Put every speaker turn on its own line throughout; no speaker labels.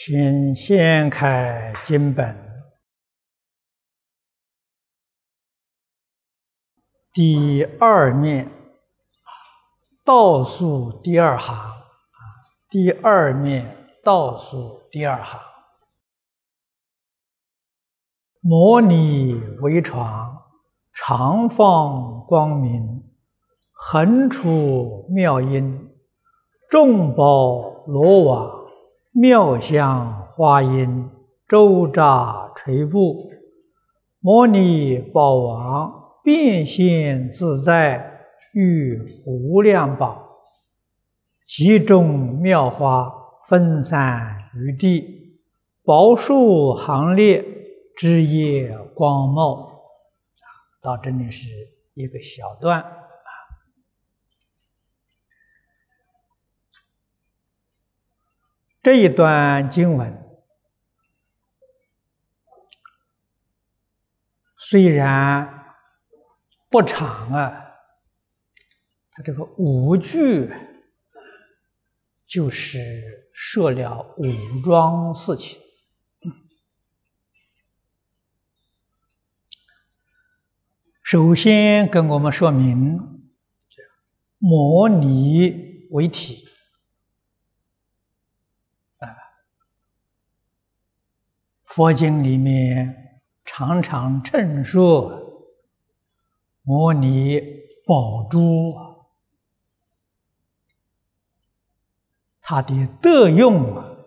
请掀开经本第二面倒数第二行，第二面倒数第二行。摩尼为床，常放光明，横出妙音，众宝罗网，妙香花音，周匝垂布。摩尼宝王变现自在，喻无量宝，其中妙花分散于地，宝树行列，枝叶光茂。到这里是一个小段。这一段经文虽然不长它这个5句就是说了5桩事情。首先跟我们说明摩尼为体，佛经里面常常称说摩尼宝珠，它的德用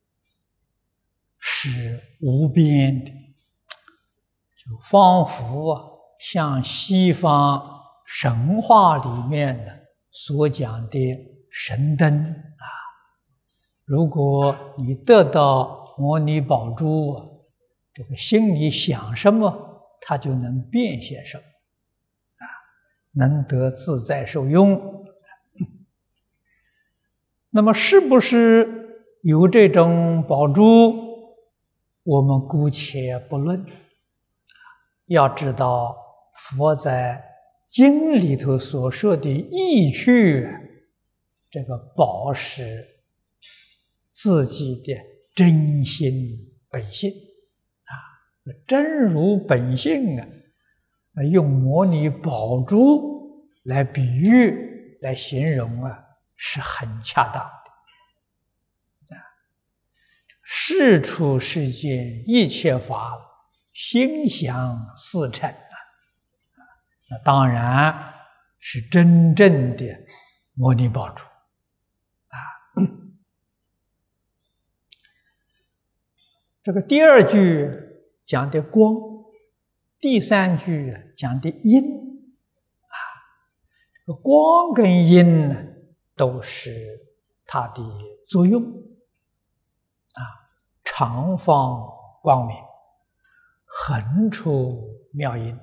是无边的，就仿佛像西方神话里面所讲的神灯如果你得到摩尼宝珠，这个心里想什么，它就能变现什么能得自在受用。那么是不是有这种宝珠，我们姑且不论。要知道佛在经里头所说的意趣，这个宝是自己的真心本性真如本性用摩尼宝珠来比喻来形容是很恰当的世出世间一切法心想事成那当然是真正的摩尼宝珠这个第二句讲的光，第三句讲的音这个光跟音呢都是它的作用常放光明，横出妙音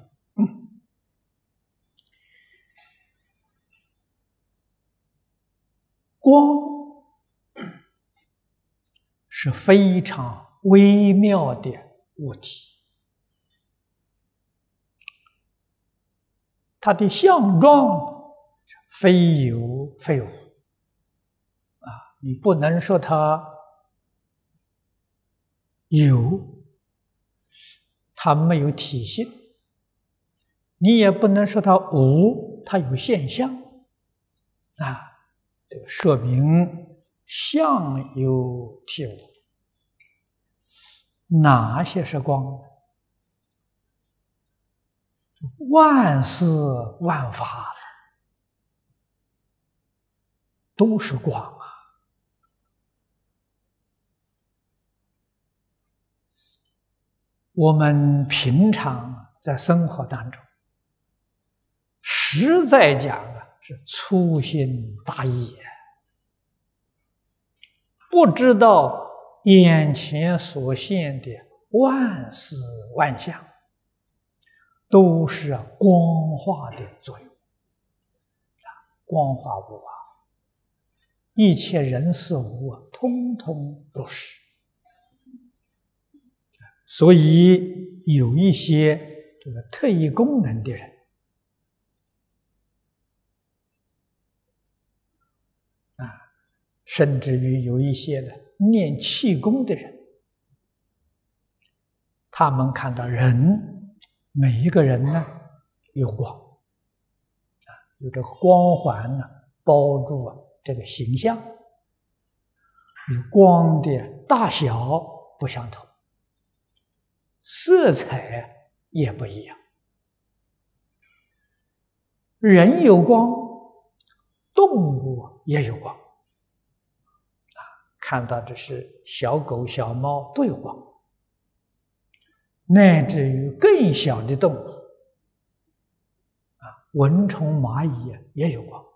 光是非常微妙的物体，它的相状非有非无你不能说它有，它没有体性，你也不能说它无，它有现象这个说明相有体无。哪些是光？万事万法都是光我们平常在生活当中实在讲是粗心大意不知道眼前所现的万事万象都是光化的作用光化无一切人事物通通都是。所以有一些这个特异功能的人甚至于有一些的练气功的人，他们看到人，每一个人呢有光，有这个光环呢包住这个形象，与光的大小不相同，色彩也不一样。人有光，动物也有光。看到这是小狗、小猫都有光，乃至于更小的动物，蚊虫、蚂蚁也有光，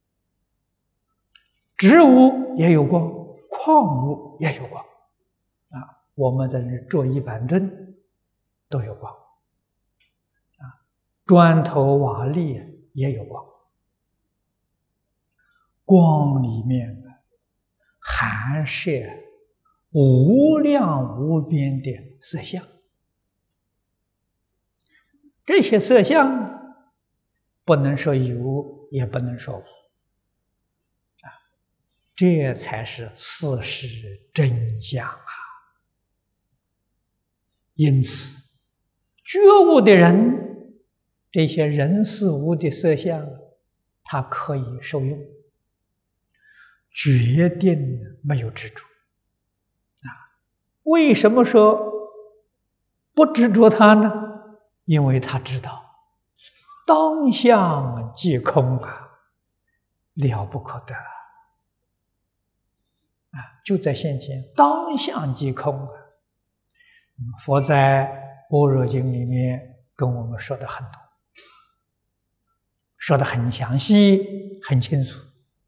植物也有光，矿物也有光，我们的桌椅板凳都有光，砖头瓦砾也有光，光里面含摄无量无边的色相，这些色相不能说有，也不能说无，这才是事实真相啊！因此，觉悟的人，这些人事物的色相，他可以受用。决定没有执着为什么说不执着它呢？因为他知道当相即空了不可得就在现前，当相即空佛在《般若经》里面跟我们说的很多，说的很详细，很清楚。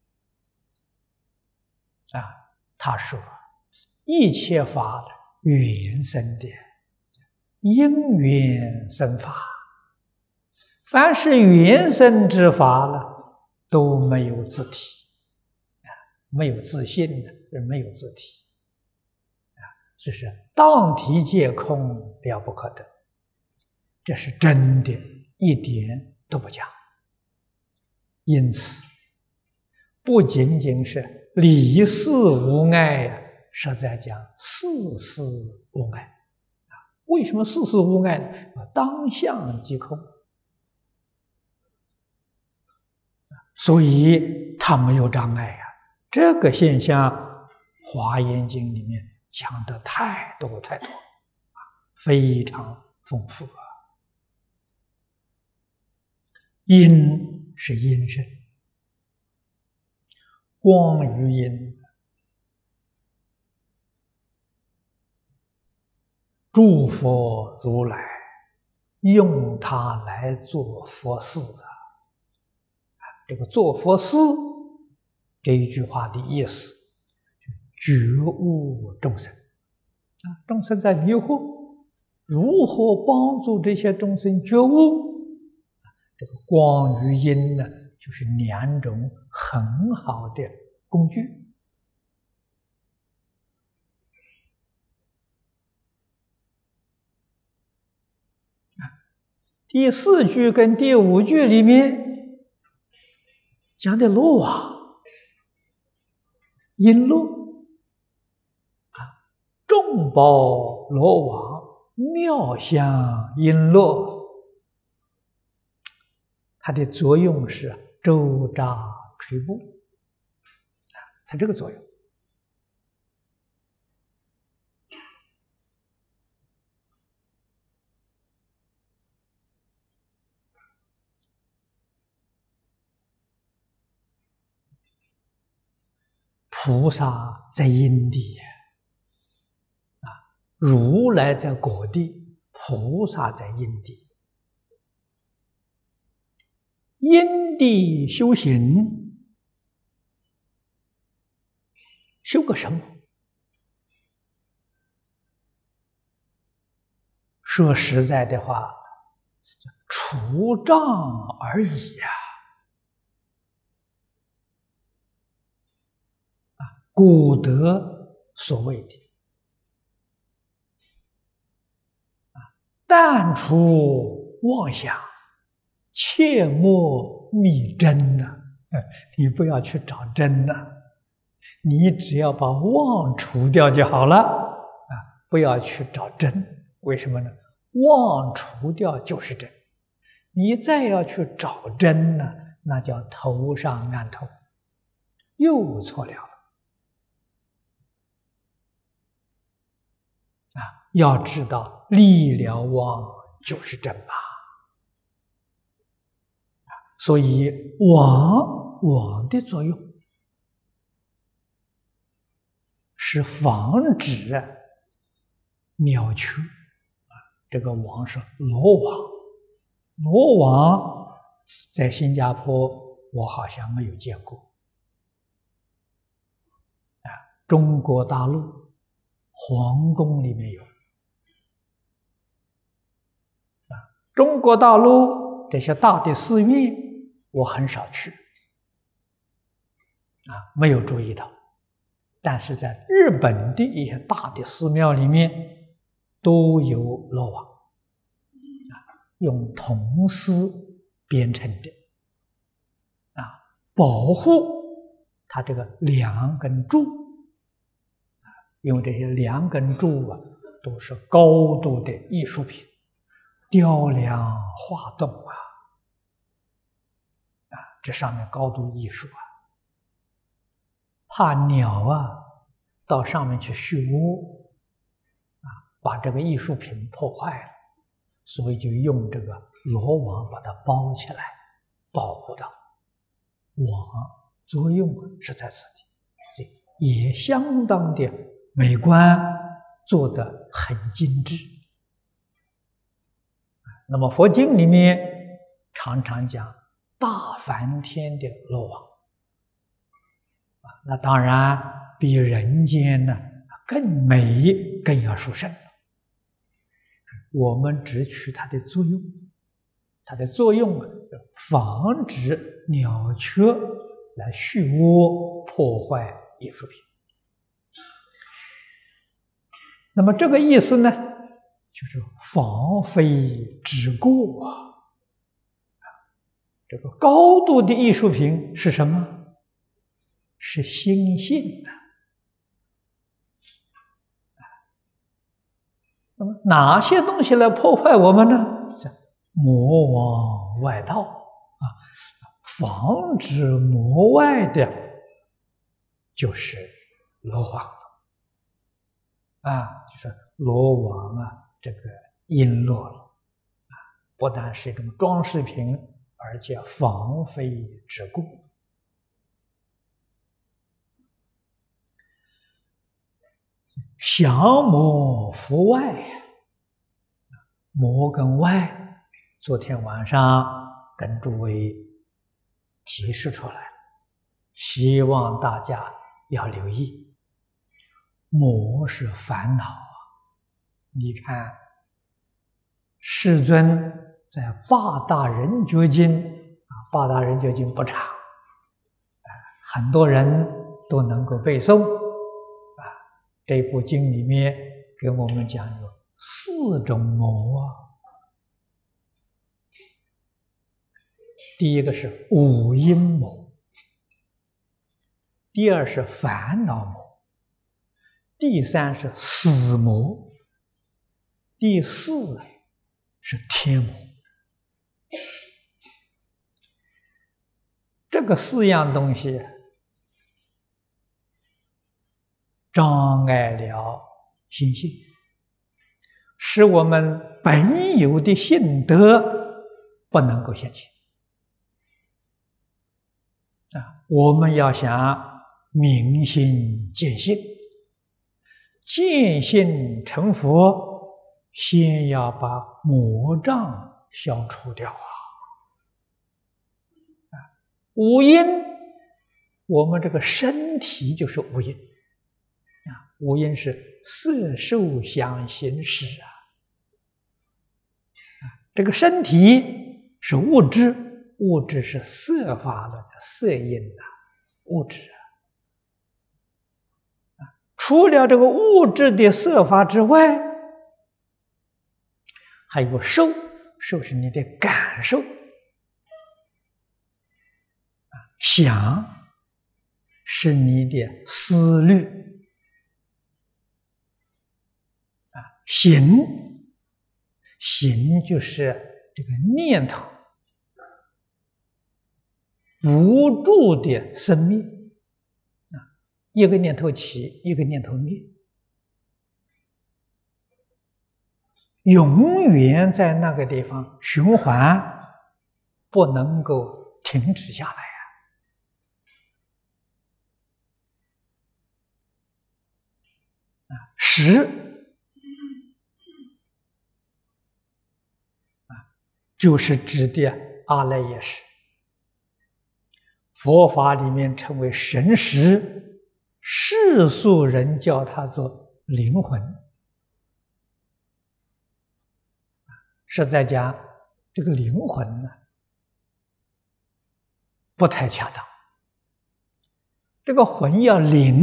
他说一切法缘生的，因缘生法，凡是缘生之法都没有自体，没有自性的，没有自体所以是当体皆空，了不可得，这是真的，一点都不假。因此不仅仅是离事无碍实在讲事事无碍为什么事事无碍呢？当相即空，所以它没有障碍这个现象《华严经》里面讲的太多太多非常丰富因是因身，光与因，诸佛如来用它来做佛事这个做佛事这一句话的意思，觉悟众生众生在迷惑，如何帮助这些众生觉悟？这个光与阴呢，就是两种很好的工具。第四句跟第五句里面讲的罗网、璎珞众宝罗网、妙香璎珞，它的作用是周匝垂布它这个作用。菩萨在因地如来在果地，菩萨在因地。因地修行，修个什么？说实在的话，除障而已古德所谓的但除妄想，切莫觅真你不要去找真你只要把妄除掉就好了啊，不要去找真。为什么呢？妄除掉就是真，你再要去找真呢，那叫头上安头，又错了啊！要知道离了妄就是真嘛。所以妄的作用是防止鸟雀啊，这个妄是罗网，罗网在新加坡我好像没有见过啊，中国大陆皇宫里面有啊，中国大陆这些大的寺院我很少去啊，没有注意到。但是在日本的一些大的寺庙里面都有罗网啊，用铜丝编成的啊，保护它这个梁跟柱啊，因为这些梁跟柱啊都是高度的艺术品，雕梁画栋啊，这上面高度艺术啊，怕鸟啊到上面去续窝啊，把这个艺术品破坏了，所以就用这个罗网把它包起来，保护到。网作用是在此地，所以也相当的美观，做得很精致。那么佛经里面常常讲大梵天的罗网那当然比人间呢更美，更要殊胜。我们只取它的作用，它的作用防止鸟雀来续窝破坏艺术品。那么这个意思呢，就是防非止过啊。这个高度的艺术品是什么？是心性的。那么哪些东西来破坏我们呢？魔往外道啊，防止魔外的，就是罗网啊，就是罗网啊，这个璎珞了啊，不但是一种装饰品，而且防非止过。降魔伏外，魔跟外，昨天晚上跟诸位提示出来，希望大家要留意。魔是烦恼啊！你看，世尊在八大人觉经啊，八大人觉经不长，很多人都能够背诵。这部经里面给我们讲有4种魔啊。第一个是五阴魔，第二是烦恼魔，第三是死魔，第四是天魔。这个4样东西障碍了心性，使我们本有的性德不能够现前啊！我们要想明心见性，见性成佛，先要把魔障消除掉啊！五阴，我们这个身体就是五阴。五阴是色受想行识啊，这个身体是物质，物质是色法的色阴啊，物质啊。除了这个物质的色法之外，还有受，受是你的感受，想是你的思虑行就是这个念头不住的生灭一个念头起，一个念头灭，永远在那个地方循环，不能够停止下来识就是指的阿赖耶识，佛法里面称为神识，世俗人叫它做灵魂。是在讲这个灵魂呢，不太恰当。这个魂要灵，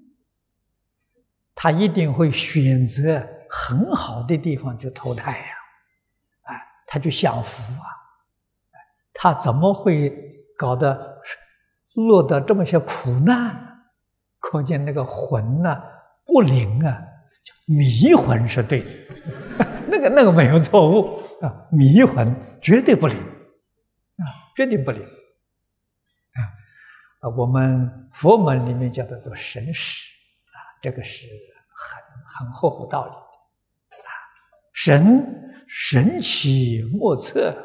他一定会选择很好的地方去投胎呀，他就享福他怎么会搞得落得这么些苦难呢？可见那个魂呢不灵叫迷魂是对的，那个没有错误迷魂绝对不灵绝对不灵我们佛门里面叫做神识这个是很厚厚道理的神奇莫测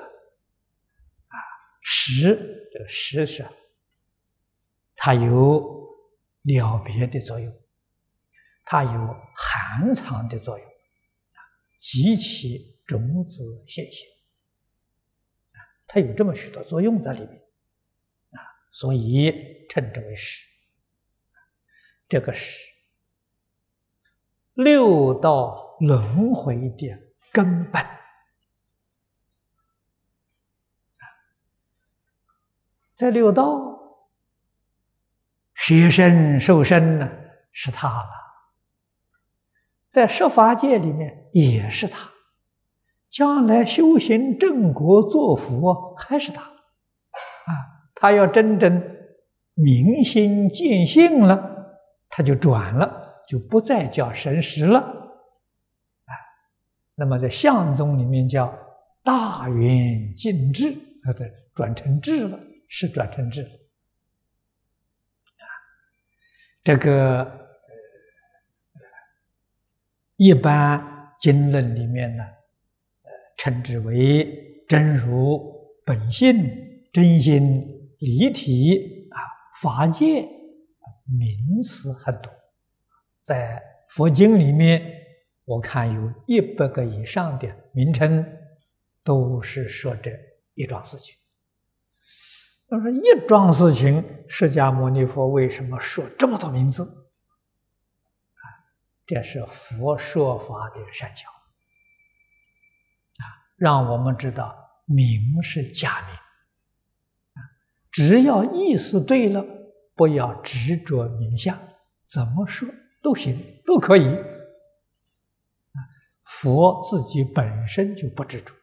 识这个识是它有了别的作用，它有含藏的作用，极其种子现行它有这么许多作用在里面所以称之为识。这个是六道轮回的根本在六道舍身受身呢是他了，在十法界里面也是他，将来修行正果做佛还是他他要真正明心见性了，他就转了，就不再叫神识了那么在相宗里面叫大圆净智转成智了，是转成智了这个一般经论里面呢称之为真如本性真心离体法界名词很多，在佛经里面我看有100个以上的名称都是说这一桩事情。那么一桩事情，释迦牟尼佛为什么说这么多名字这是佛说法的善巧让我们知道名是假名只要意思对了，不要执着名相，怎么说都行，都可以佛自己本身就不执着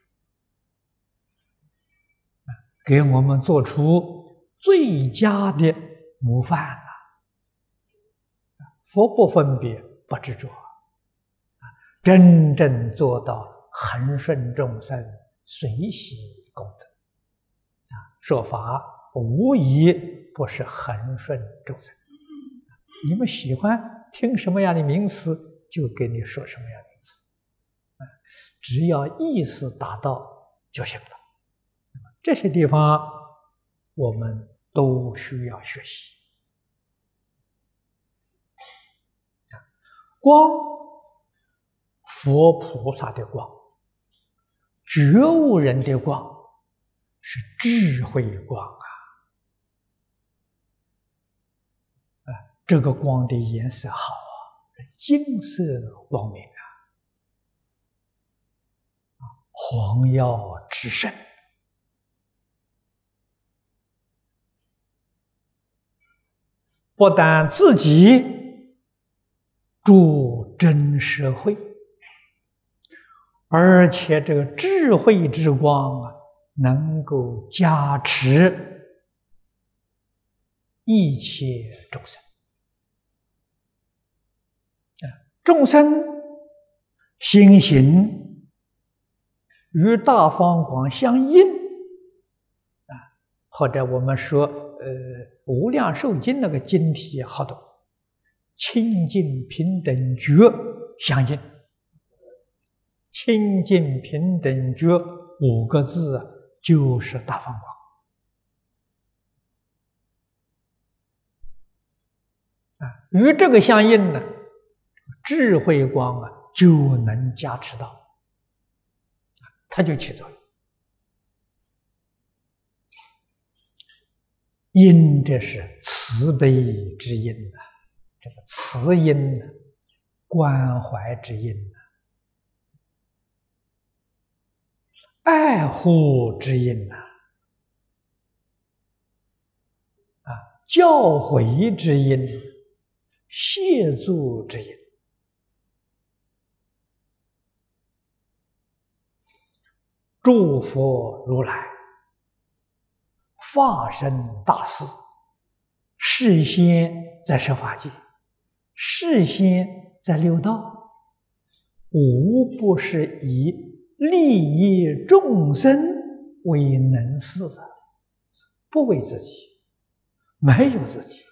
给我们做出最佳的模范佛不分别不执着真正做到恒顺众生随喜功德说法无疑不是恒顺众生你们喜欢听什么样的名词就给你说什么样的名词只要意思达到就行了这些地方我们都需要学习光佛菩萨的光觉悟人的光是智慧光这个光的颜色好金色光明黄耀之盛不但自己助真社会而且这个智慧之光能够加持一切众生。众生心行与大方广相应或者我们说无量寿经那个经题好多，清净平等觉相应。清净平等觉5个字就是大方广与这个相应呢，智慧光就能加持到，它就起作用。因这是慈悲之因这个慈因关怀之因爱护之因教诲之因，协助之因。诸佛如来化身大士，示现在十法界，示现在六道，无不是以利益众生为能事不为自己，没有自己。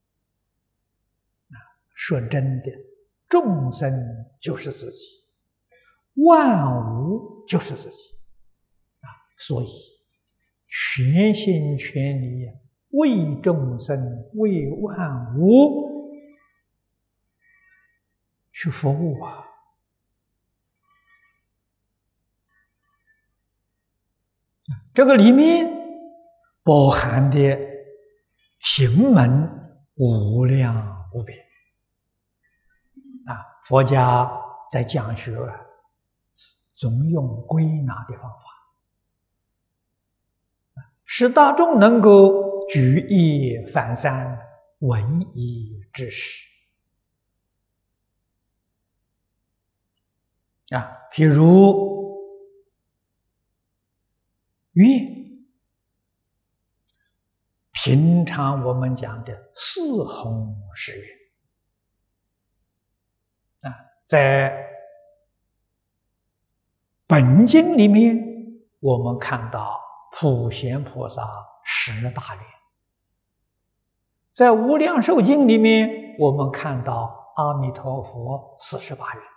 说真的，众生就是自己，万物就是自己所以全心全力为众生为万物去服务这个里面包含的行门无量无边佛家在讲学总用归纳的方法，使大众能够举一反三，闻一知十譬如愿，平常我们讲的四弘誓愿在本经里面我们看到普贤菩萨10大愿，在无量寿经里面我们看到阿弥陀佛48愿。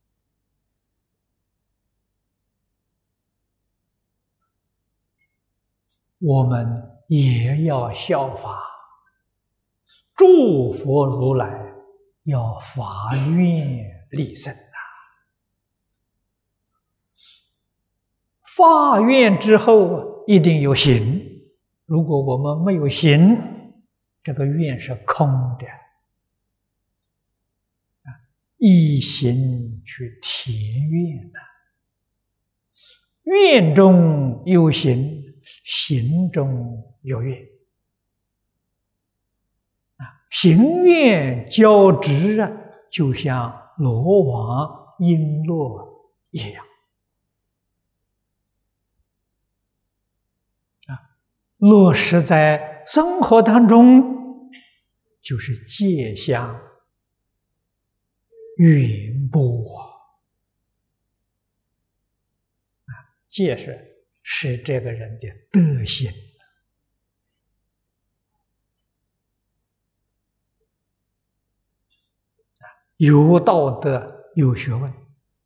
我们也要效法诸佛如来，要发愿立身发愿之后一定有行，如果我们没有行，这个愿是空的一行去填愿愿中有行，行中有愿行愿交织就像罗网璎珞一样落实在生活当中，就是戒相远播戒是这个人的德行有道德有学问，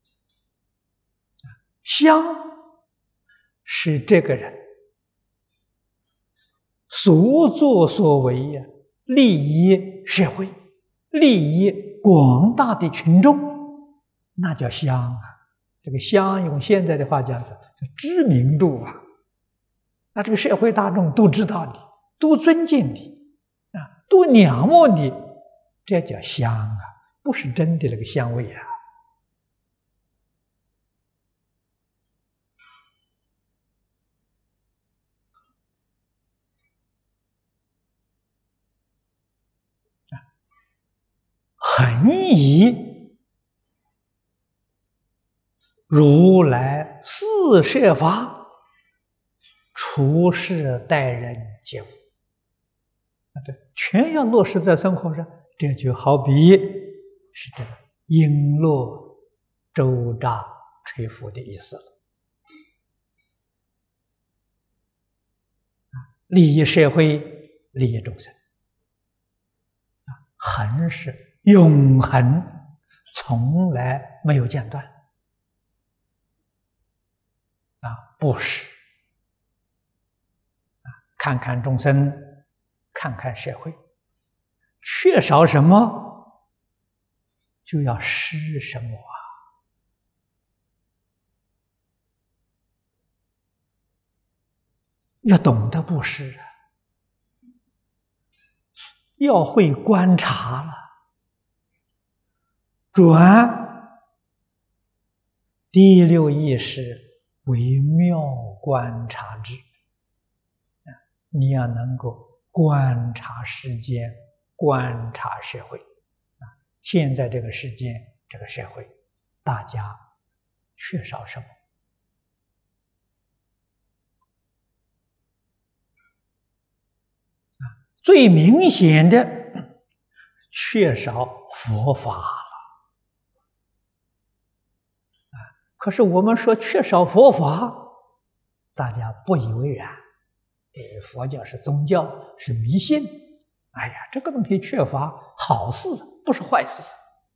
相是这个人所作所为利益社会，利益广大的群众，那叫相这个相用现在的话讲是知名度那这个社会大众都知道你，都尊敬你都仰慕你，这叫香不是真的那个香味恒以如来四摄法，处事待人接物对，全要落实在生活上，这就好比是这个璎珞周匝垂拂的意思了。利益社会，利益众生，恒是永恒，从来没有间断。布施，看看众生，看看社会，缺少什么就要施什么啊！要懂得布施啊，要会观察了，转第六意识为妙观察智。你要能够观察世间，观察社会。现在这个世间，这个社会，大家缺少什么？最明显的，缺少佛法了。可是我们说缺少佛法，大家不以为然。佛教是宗教，是迷信。哎呀，这个东西缺乏，好事不是坏事。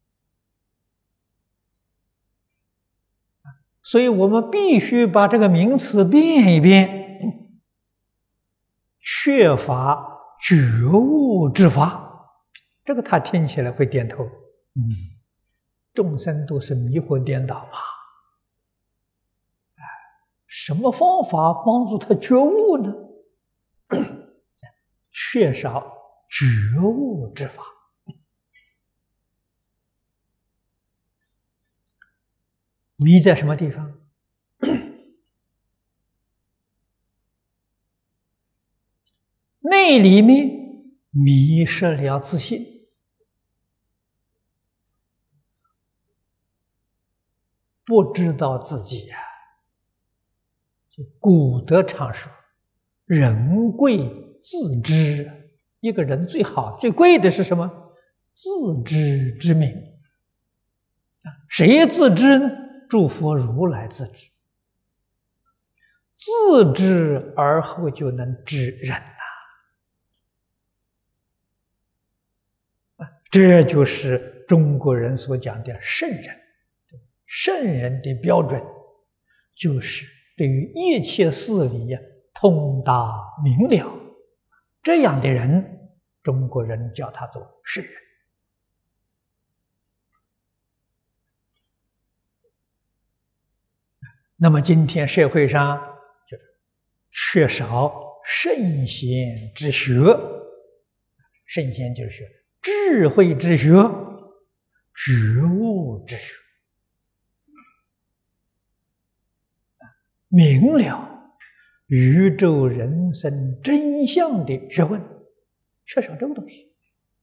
所以我们必须把这个名词变一变，缺乏觉悟之法。这个他听起来会点头。众生都是迷惑颠倒嘛。什么方法帮助他觉悟呢？缺少觉悟之法。迷在什么地方？那里面迷失了自信，不知道自己呀。就古德常说，人贵自知。一个人最好最贵的是什么？自知之明。谁自知呢？诸佛如来自知。自知而后就能知人这就是中国人所讲的圣人。圣人的标准就是对于一切事理通达明了，这样的人，中国人叫他做圣人。那么今天社会上就是缺少圣贤之学，圣贤就是学智慧之学、觉悟之学，明了宇宙人生真相的学问，缺少这个东西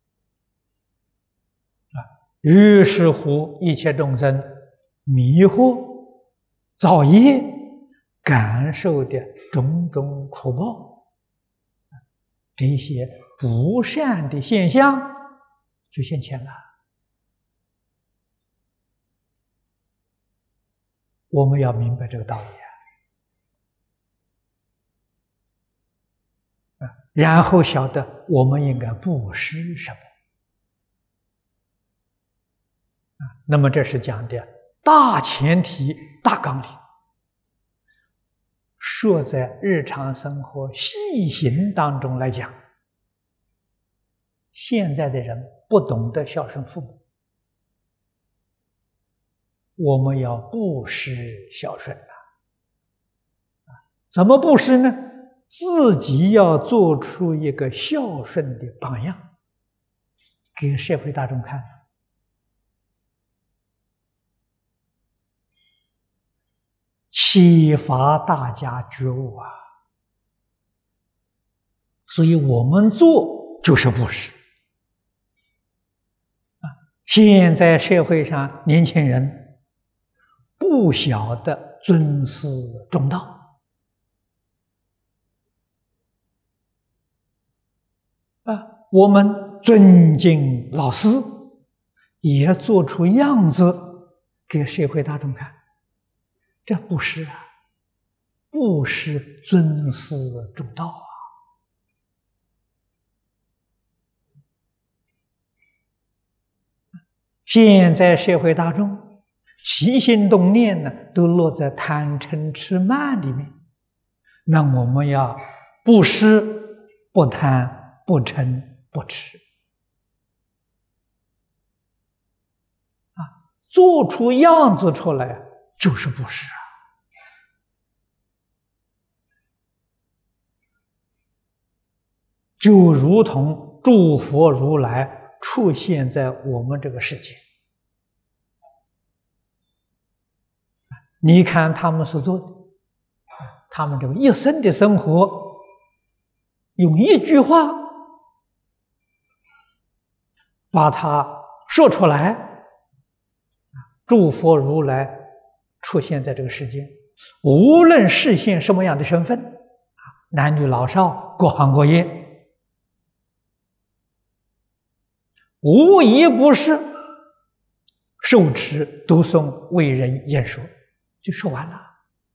于是乎一切众生迷惑造业，感受的种种苦报，这些不善的现象就现前了。我们要明白这个道理然后晓得我们应该布施什么那么这是讲的大前提、大纲领，说在日常生活细行当中来讲，现在的人不懂得孝顺父母，我们要布施孝顺怎么布施呢？自己要做出一个孝顺的榜样，给社会大众看，启发大家觉悟所以我们做就是布施现在社会上年轻人不晓得尊师重道我们尊敬老师，也做出样子给社会大众看，这不是啊，不是尊师重道啊。现在社会大众起心动念呢，都落在贪嗔痴慢里面。那我们要不施、不贪、不嗔、不痴啊，做出样子出来就是不施啊。就如同诸佛如来出现在我们这个世界，你看他们所做的，他们这个一生的生活，用一句话把它说出来，诸佛如来出现在这个世间，无论实现什么样的身份，男女老少，各行各业，无一不是受持读诵为人演说，就说完了。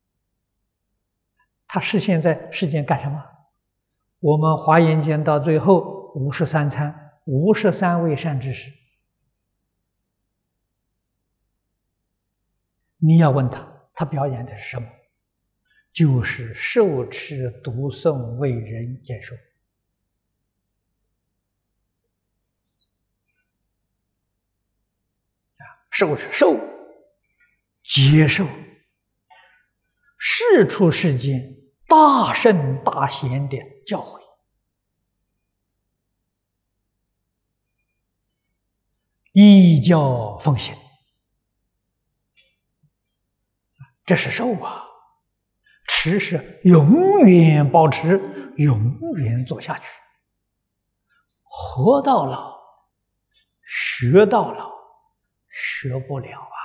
他实现在世间干什么？我们华严经到最后53参，53位善知识，你要问他，他表演的是什么？就是受持读诵为人演说。受接受世出世间大圣大贤的教诲，依教奉行，这是受啊。持是永远保持，永远做下去，活到老，学到老，学不了啊。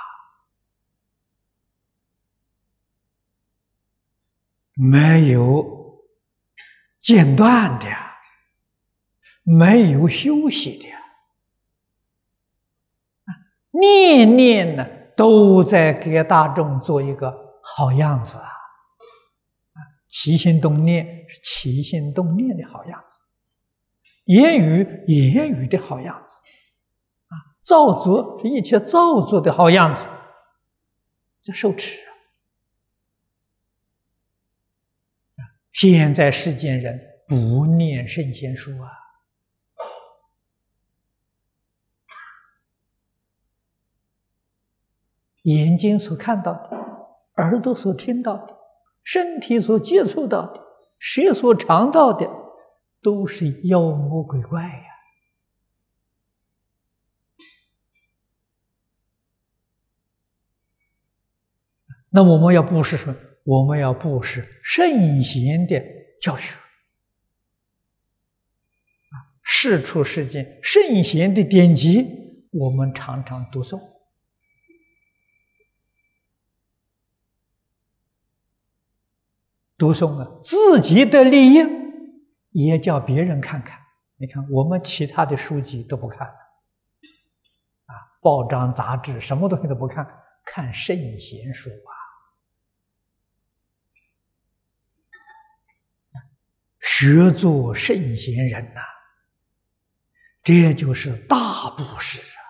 没有间断的，没有休息的，念念呢都在给大众做一个好样子啊！起心动念是起心动念的好样子，言语言语的好样子，造作是一切造作的好样子，这受持。现在世间人不念圣贤书啊，眼睛所看到的，耳朵所听到的，身体所接触到的，舌所尝到的，都是妖魔鬼怪呀。那我们要布施什么？我们要布施圣贤的教学，世出世间圣贤的典籍，我们常常读诵。读诵了自己的利益，也叫别人看看。你看，我们其他的书籍都不看，报章杂志什么东西都不看，看圣贤书啊。学做圣贤人呐，这就是大布施啊！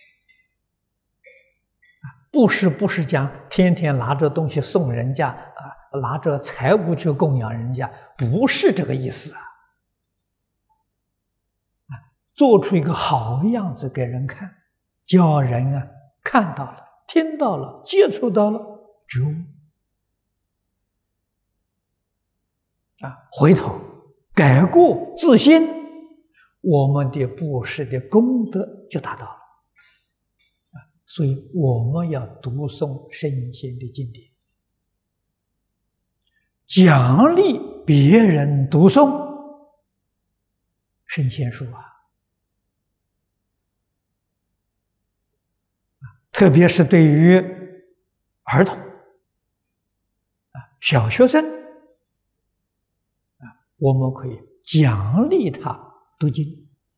布施不是讲天天拿着东西送人家拿着财物去供养人家，不是这个意思啊！做出一个好样子给人看，叫人看到了、听到了、接触到了，就回头改过自新，我们的布施的功德就达到了。所以我们要读诵圣贤的经典，奖励别人读诵圣贤书啊！特别是对于儿童小学生我们可以奖励他读经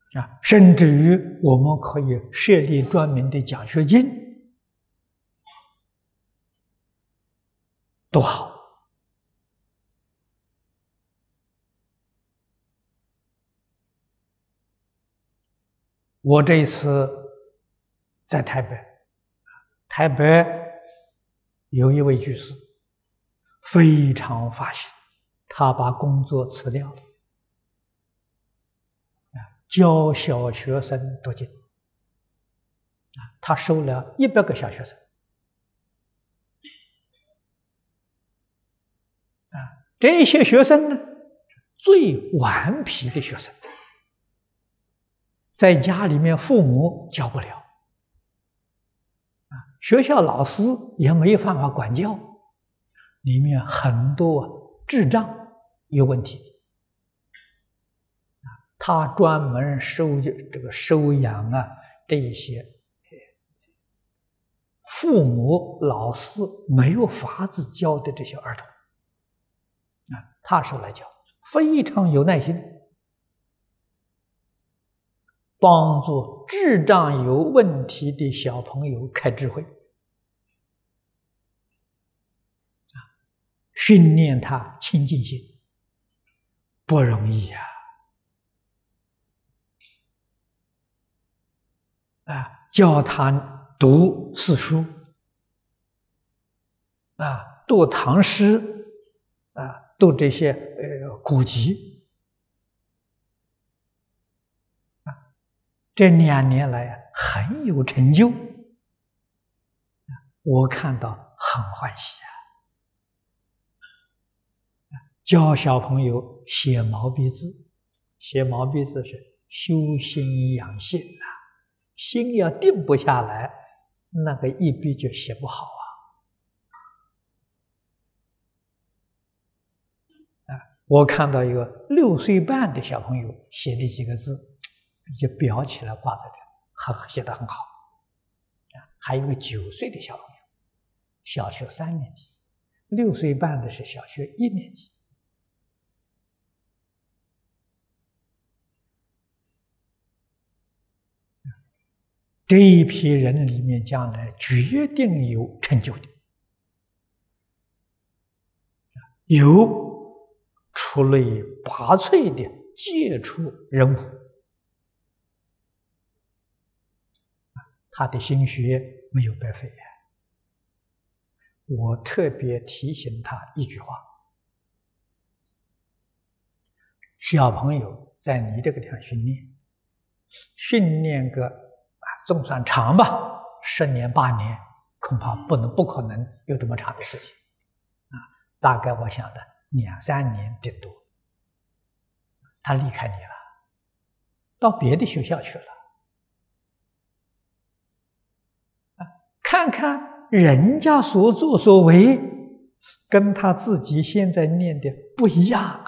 甚至于我们可以设立专门的奖学金，多好！我这一次在台北，台北有一位居士非常发心，他把工作辞掉了，教小学生读经，他收了100个小学生，这些学生呢，最顽皮的学生，在家里面父母教不了，学校老师也没有办法管教，里面很多智障有问题，他专门收养这些父母老师没有法子教的这些儿童，他收来教，非常有耐心，帮助智障有问题的小朋友开智慧，训练他清净心，不容易呀！教他读四书，读唐诗，读这些古籍，这2年来很有成就，我看到很欢喜教小朋友写毛笔字，写毛笔字是修心养性心要定不下来，那个一笔就写不好我看到一个6岁半的小朋友写的几个字，就裱起来挂在这，写得很好。还有一个9岁的小朋友，小学3年级，6岁半的是小学1年级。这一批人里面，将来决定有成就的，有出类拔萃的杰出人物，他的心血没有白费。我特别提醒他一句话：小朋友在你这个地方训练个总算长吧，10年8年，恐怕不可能有这么长的时间大概我想的2、3年顶多，他离开你了，到别的学校去了看看人家所作所为跟他自己现在念的不一样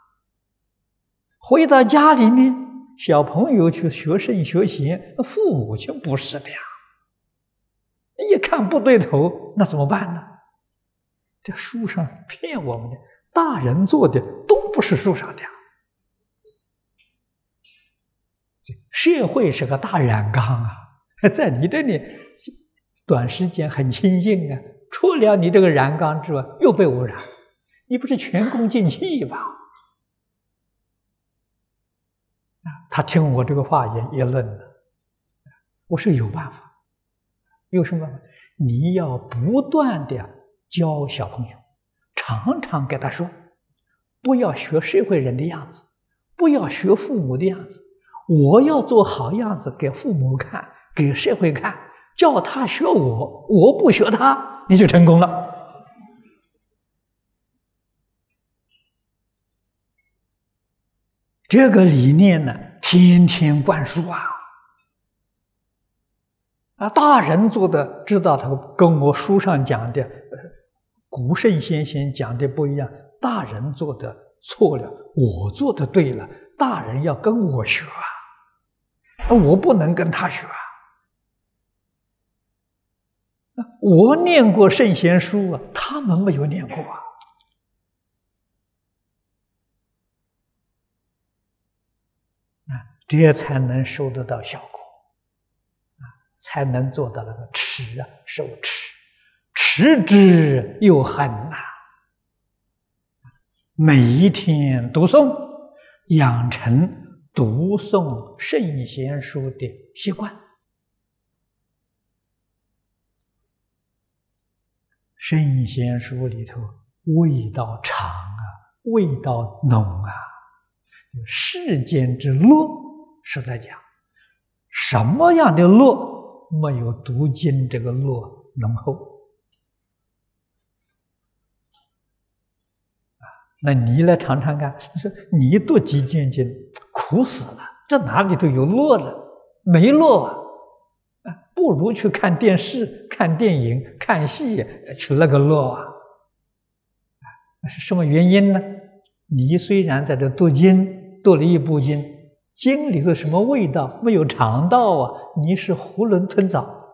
回到家里面，小朋友去学圣学贤，父母亲不是的呀，一看不对头，那怎么办呢？这书上骗我们的，大人做的都不是书上的社会是个大染缸在你这里短时间很清净除了你这个染缸之外又被污染，你不是前功尽弃吧？他听我这个话也愣了。我说有办法，有什么办法？你要不断的教小朋友，常常给他说，不要学社会人的样子，不要学父母的样子，我要做好样子给父母看，给社会看，叫他学我，我不学他，你就成功了。这个理念呢，天天灌输大人做的知道他跟我书上讲的古圣先贤讲的不一样，大人做的错了，我做的对了，大人要跟我学我不能跟他学我念过圣贤书他们没有念过这才能收得到效果，才能做到那个持受持，持之又恒呐。每一天读诵，养成读诵圣贤书的习惯。圣贤书里头味道长味道浓世间之乐，实在讲，什么样的乐没有读经这个乐浓厚那你来尝尝看，你说你读几卷经苦死了，这哪里头有乐了？没乐不如去看电视、看电影、看戏去那个乐是什么原因呢？你虽然在这读经，读了一部经，经里头什么味道没有尝到你是囫囵吞枣，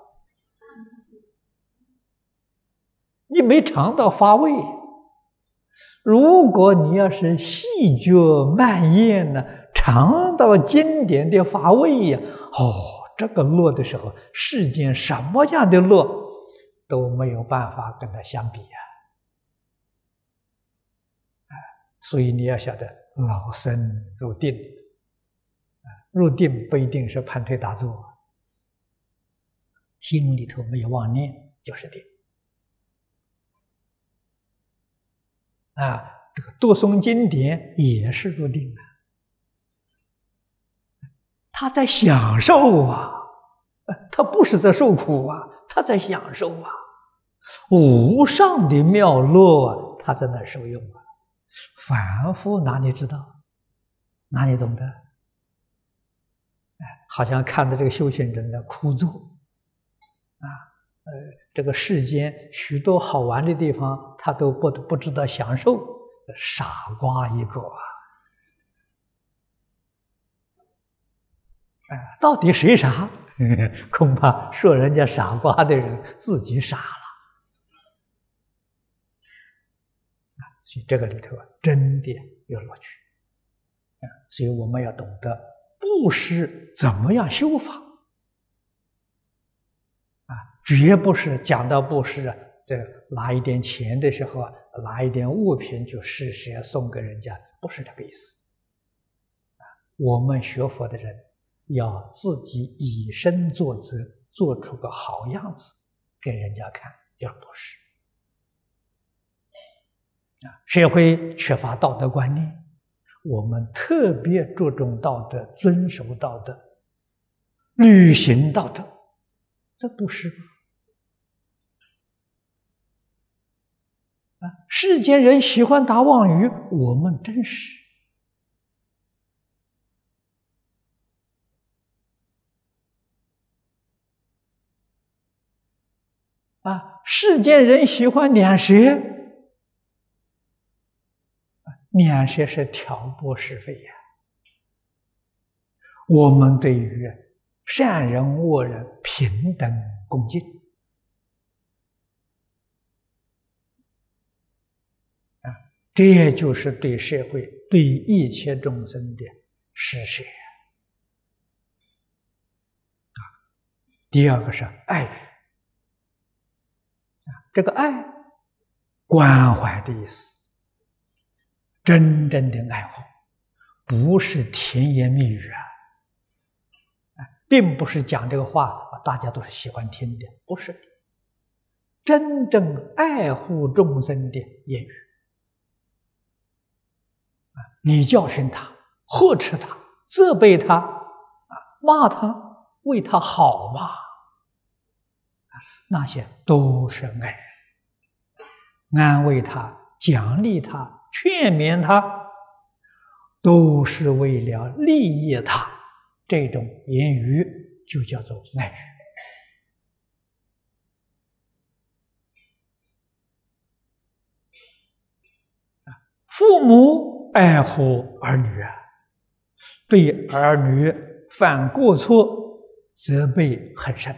你没尝到发味。如果你要是细嚼慢咽呢，尝到经典的发味这个乐的时候，世间什么样的乐都没有办法跟它相比所以你要晓得，老僧入定，入定不一定是盘腿打坐，心里头没有妄念就是定这个读诵经典也是入定他在享受他不是在受苦他在享受无上的妙乐他在那受用凡夫哪里知道，哪里懂得好像看到这个修行人的枯坐这个世间许多好玩的地方他都不知道享受，傻瓜一个到底谁傻？恐怕说人家傻瓜的人自己傻了所以这个里头真的有乐趣所以我们要懂得布施怎么样修法绝不是讲到布施这拿一点钱的时候拿一点物品就施舍送给人家，不是这个意思我们学佛的人要自己以身作则，做出个好样子给人家看，叫布施社会缺乏道德观念，我们特别注重道德，遵守道德，履行道德，这不是世间人喜欢打妄语，我们真实世间人喜欢两舌，两舌是挑拨是非我们对于善人恶人平等恭敬这就是对社会对一切众生的施舍第二个是爱语这个爱关怀的意思，真正的爱护不是甜言蜜语并不是讲这个话大家都是喜欢听的，不是的，真正爱护众生的言语你教训他，呵斥他，责备他骂他，为他好嘛那些都是爱人，安慰他，奖励他，劝勉他，都是为了利益他，这种言语就叫做爱语父母爱护儿女对儿女犯过错责备很深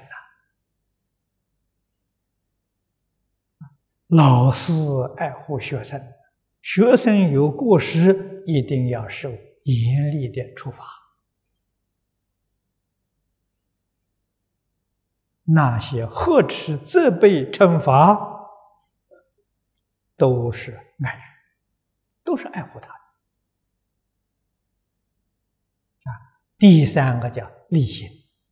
老师爱护学生，学生有过失一定要受严厉的处罚那些呵斥、责备、惩罚，都是爱人，都是爱护他的。第三个叫利心，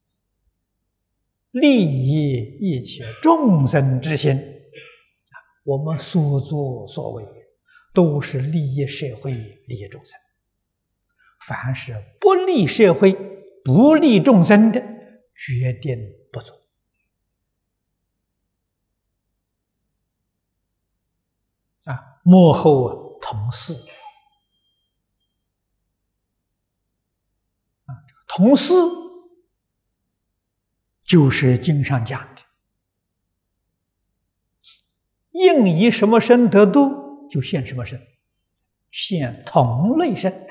利益一切众生之心。我们所作所为都是利益社会、利益众生。凡是不利社会、不利众生的，决定不做。幕后同事，同事就是经上讲的，应以什么身得度，就现什么身，现同类身。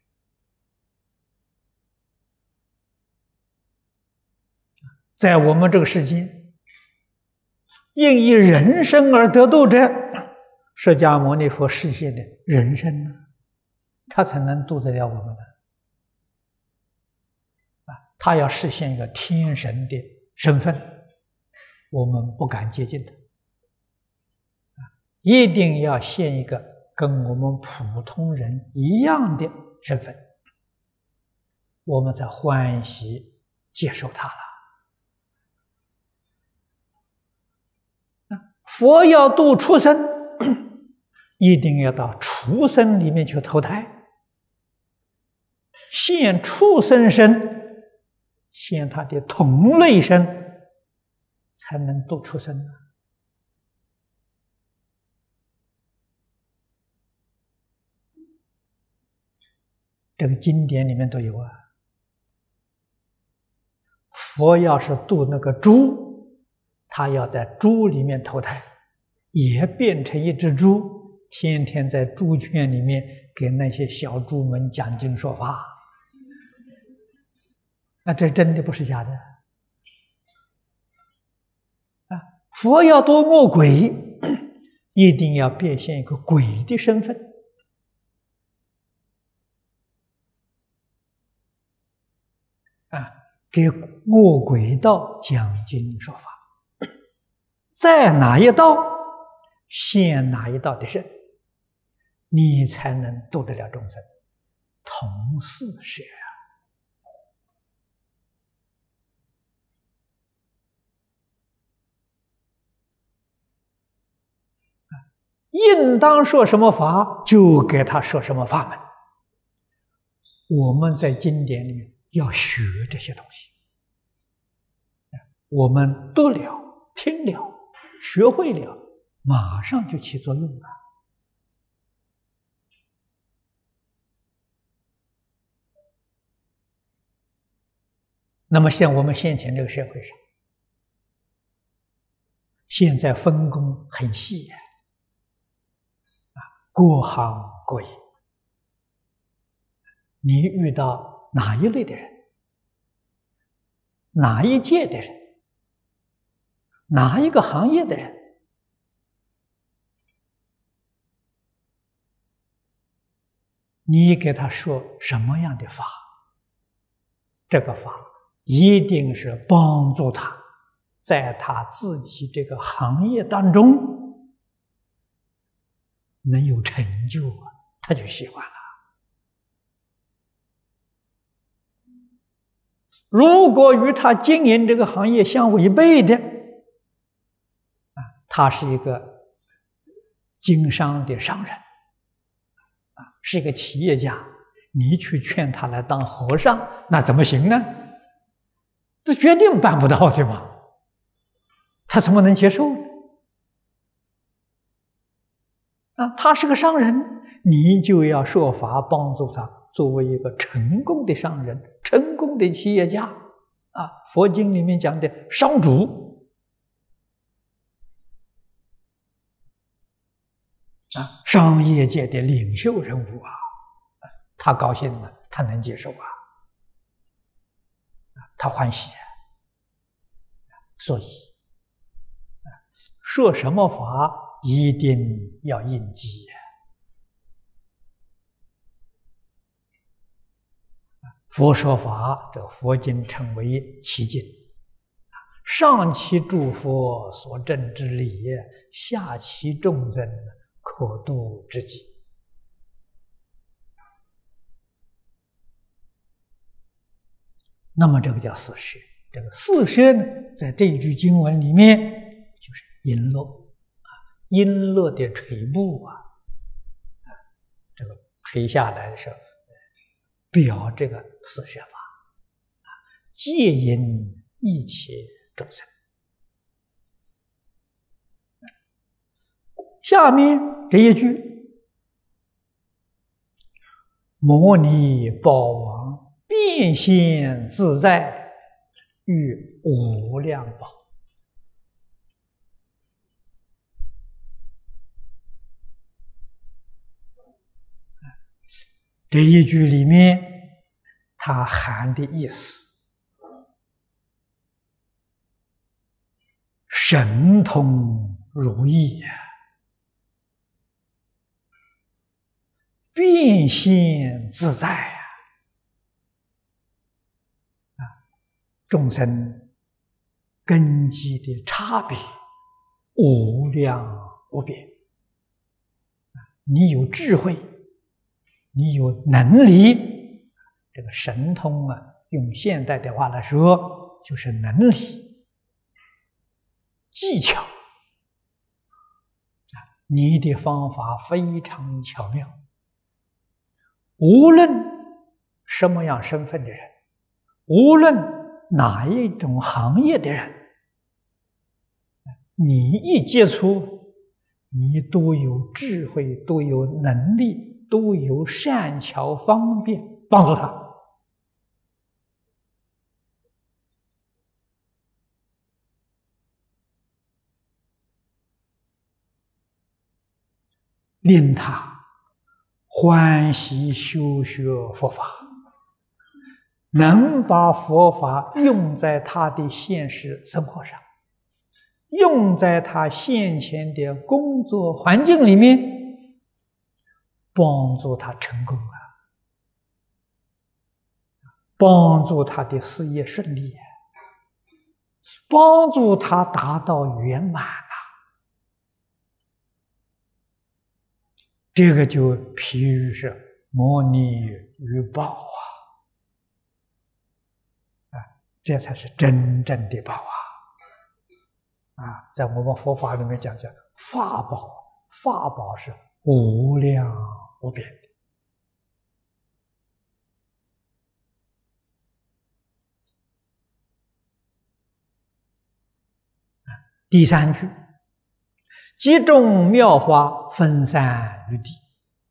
在我们这个世间，应以人身而得度者，释迦牟尼佛示现的人身呢，他才能度得了我们的。他要实现一个天神的身份，我们不敢接近他，一定要现一个跟我们普通人一样的身份，我们才欢喜接受他了。佛要度畜生，一定要到畜生里面去投胎，现畜生身，现他的同类身，才能度畜生呢。这个经典里面都有啊。佛要是度那个猪，他要在猪里面投胎，也变成一只猪，天天在猪圈里面给那些小猪们讲经说法。那这真的不是假的啊！佛要度恶鬼，一定要变现一个鬼的身份啊，给恶鬼道讲经说法。在哪一道现哪一道的身，你才能度得了众生。同事是应当说什么法，就给他说什么法门。我们在经典里面要学这些东西，我们读了、听了、学会了，马上就起作用了。那么像我们现前这个社会上，现在分工很细呀，各行各业，你遇到哪一类的人，哪一届的人，哪一个行业的人，你给他说什么样的法，这个法一定是帮助他在他自己这个行业当中能有成就啊，他就喜欢了。如果与他经营这个行业相违背的，他是一个经商的商人，是一个企业家，你去劝他来当和尚，那怎么行呢？这决定办不到，对吧？他怎么能接受呢？他是个商人，你就要说法帮助他作为一个成功的商人、成功的企业家佛经里面讲的商主商业界的领袖人物他高兴了，他能接受他欢喜所以说什么法一定要应机佛说法，这佛经称为奇经， 上期诸佛所证之理，下期众生可度之极。那么这个叫四摄。这个四摄呢，在这一句经文里面就是璎珞璎珞的垂布这个垂下来的时候，表这个四摄法，戒引一切众生。下面这一句，摩尼宝王变现自在，于无量宝。这一句里面，它含的意思，神通如意变现自在众生根基的差别无量无边。你有智慧，你有能力，这个神通用现代的话来说，就是能力、技巧你的方法非常巧妙。无论什么样身份的人，无论哪一种行业的人，你一接触，你都有智慧，都有能力，都有善巧方便帮助他。令他欢喜修学佛法，能把佛法用在他的现实生活上，用在他现前的工作环境里面，帮助他成功帮助他的事业顺利帮助他达到圆满这个就譬喻是摩尼于宝这才是真正的宝在我们佛法里面讲叫法宝，法宝是无量无边的。第三句，集中妙法分散于地。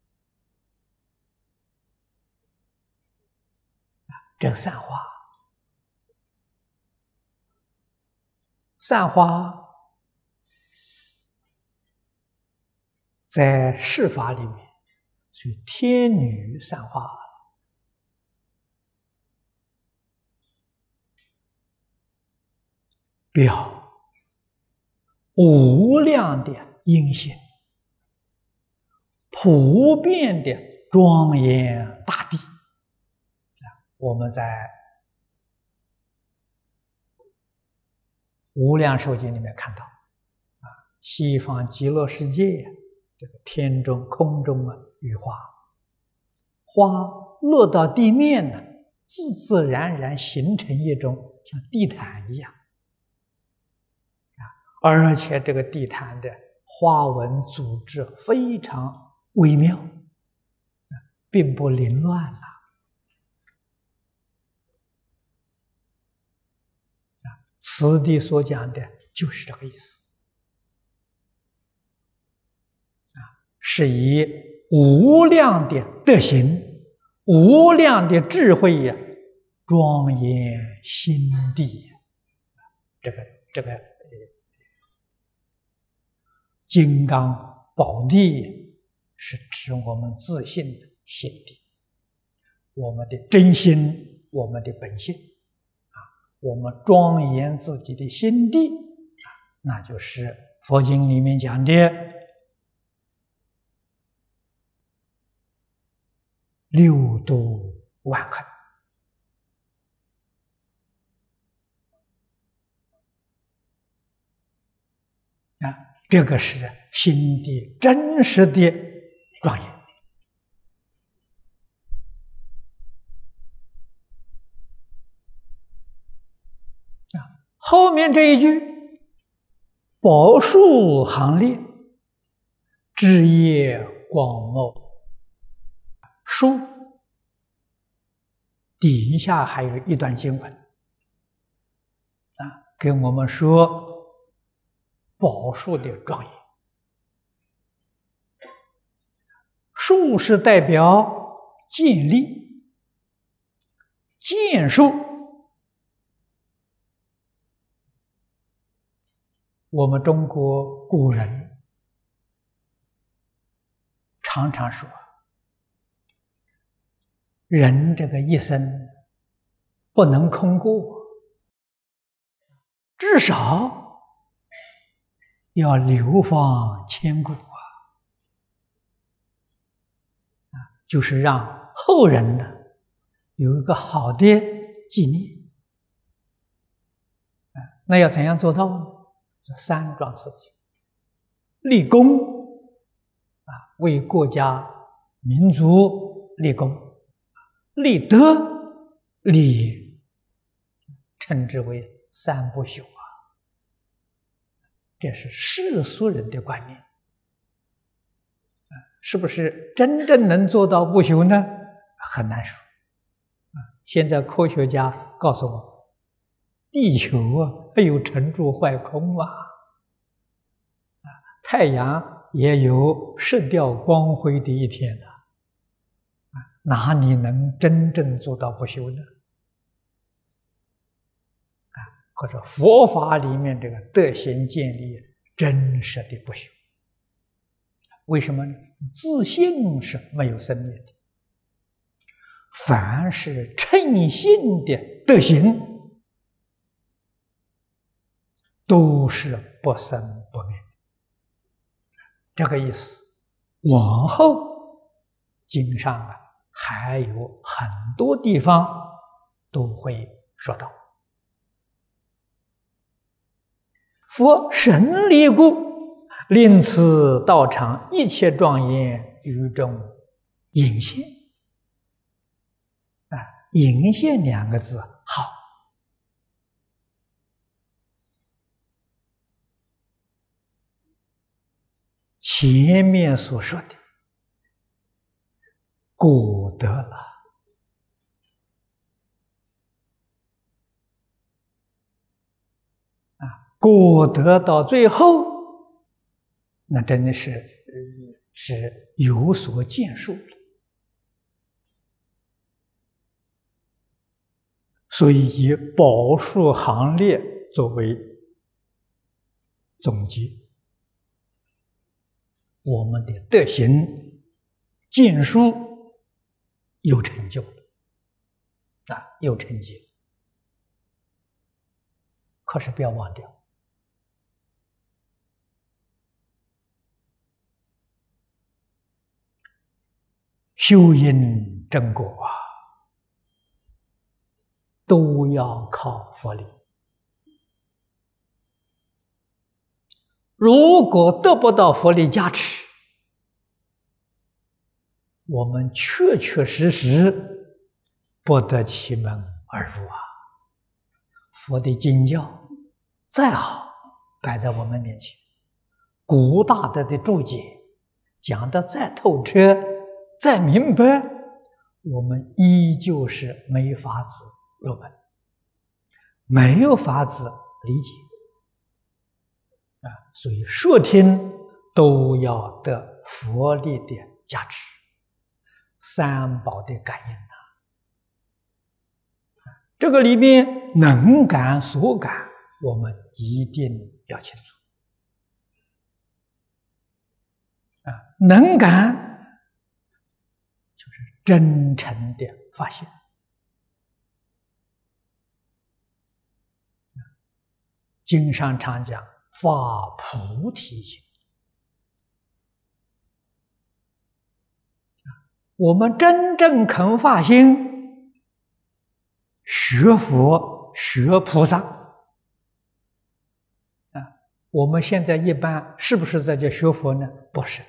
这个散花，散花在释法里面是天女散花，表无量的音信，普遍的庄严大地。我们在无量寿经里面看到西方极乐世界这个天中空中雨花，花落到地面呢，自自然然形成一种像地毯一样而且这个地毯的花纹组织非常微妙并不凌乱此地所讲的就是这个意思是以无量的德行、无量的智慧庄严心地。这个金刚宝地是指我们自信的心地，我们的真心，我们的本性我们庄严自己的心地那就是佛经里面讲的六度万恒这个是心地真实的庄严。后面这一句“宝树行列，枝叶广茂”，树底下还有一段经文跟我们说宝树的庄严。树是代表建立、建树。我们中国古人常常说，人这个一生不能空过，至少要流芳千古就是让后人呢有一个好的纪念。那要怎样做到呢？这三桩事情：立功为国家民族立功；立德、立业，称之为三不朽这是世俗人的观念。是不是真正能做到不朽呢？很难说。现在科学家告诉我，地球还有成住坏空太阳也有失掉光辉的一天哪里能真正做到不朽呢？或者佛法里面这个德行建立真实的不朽。为什么呢？自信是没有生灭的，凡是称性的德行都是不生不灭。这个意思往后经上还有很多地方都会说到。佛神力故，令此道场一切庄严于众隐现。隐现两个字好。前面所说的果得了，果得到最后，那真的是有所建树了。所以以宝树行列作为总结，我们的德行建树有成就了有成绩。可是不要忘掉，修因正果都要靠佛力。如果得不到佛力加持，我们确确实实不得其门而入佛的经教再好摆在我们面前，古大德的注解讲得再透彻再明白，我们依旧是没法子入门，没有法子理解所以说听都要得佛力的加持，三宝的感应这个里面能感所感，我们一定要清楚能感就是真诚的发现。经上常讲发菩提心，我们真正肯发心学佛学菩萨我们现在一般是不是在这学佛呢？不是的。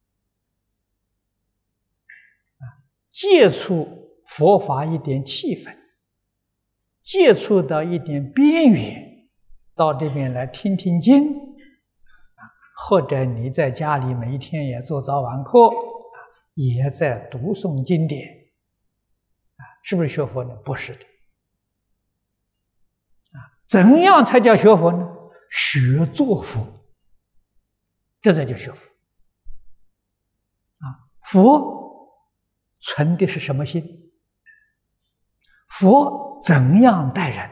接触佛法一点气氛，接触到一点边缘，到这边来听听经，或者你在家里每一天也做早晚课，也在读诵经典，是不是学佛呢？不是的。怎样才叫学佛呢？学做佛，这才叫学佛。佛存的是什么心？佛怎样待人？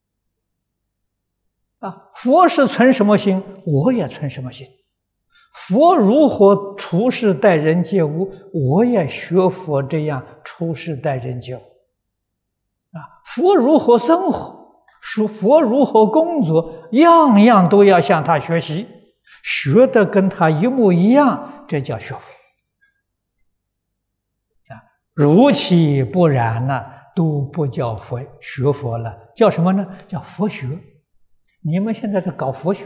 佛是存什么心，我也存什么心。佛如何处事待人接物，我也学佛这样处事待人接物。佛如何生活，佛如何工作，样样都要向他学习，学得跟他一模一样，这叫学佛。如其不然呢，都不叫佛学佛了，叫什么呢？叫佛学。你们现在在搞佛学，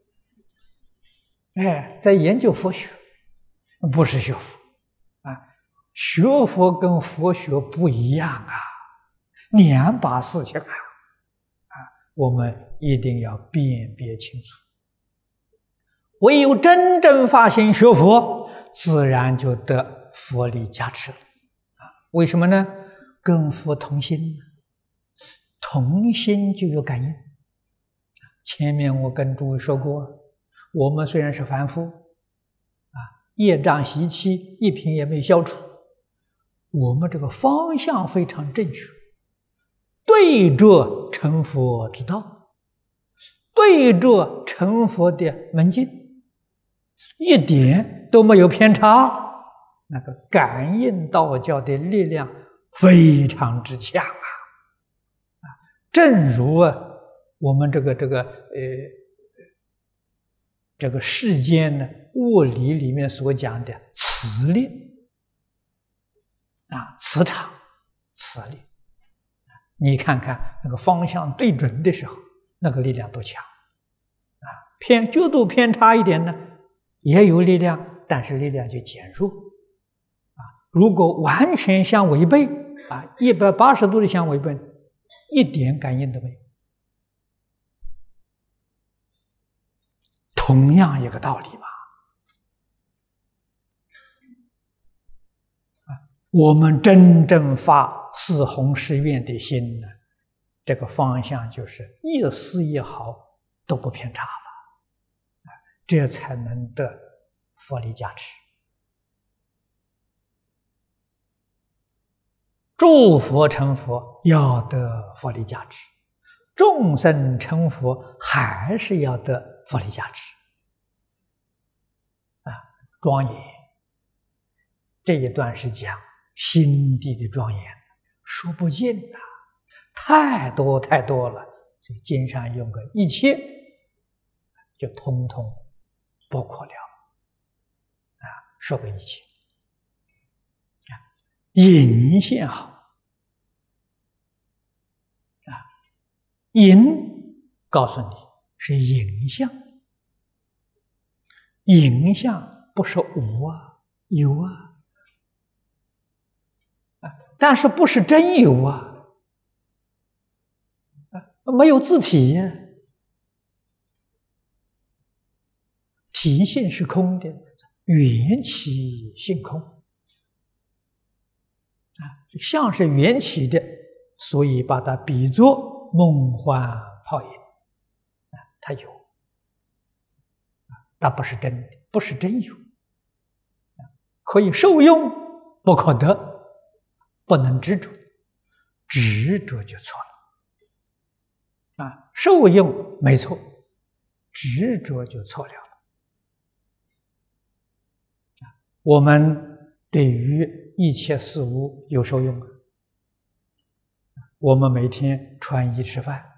在研究佛学，不是学佛学佛跟佛学不一样两把事情我们一定要辨别清楚。唯有真正发心学佛，自然就得佛力加持了为什么呢？跟佛同心，同心就有感应。前面我跟诸位说过，我们虽然是凡夫业障习气一品也没消除，我们这个方向非常正确，对着成佛之道，对着成佛的门径，一点都没有偏差，那个感应道教的力量非常之强正如我们这个世间呢，物理里面所讲的磁力磁场、磁力，你看看那个方向对准的时候，那个力量多强角度偏差一点呢，也有力量，但是力量就减弱如果完全相违背180度的相违背，一点感应都没有。同样一个道理嘛。我们真正发四弘誓愿的心呢，这个方向就是一丝一毫都不偏差了这才能得佛力加持。诸佛成佛要得佛力加持，众生成佛还是要得佛力加持庄严。这一段是讲心地的庄严，说不尽太多太多了，所以经上用个一切就通通包括了说个一切引现好引告诉你是影像，影像不是无有但是不是真有没有自体体性是空的，缘起性空相是缘起的，所以把它比作梦幻泡影它有它不是真的，不是真有可以受用，不可得，不能执着，执着就错了受用没错，执着就错了我们对于一切事物有受用我们每天穿衣吃饭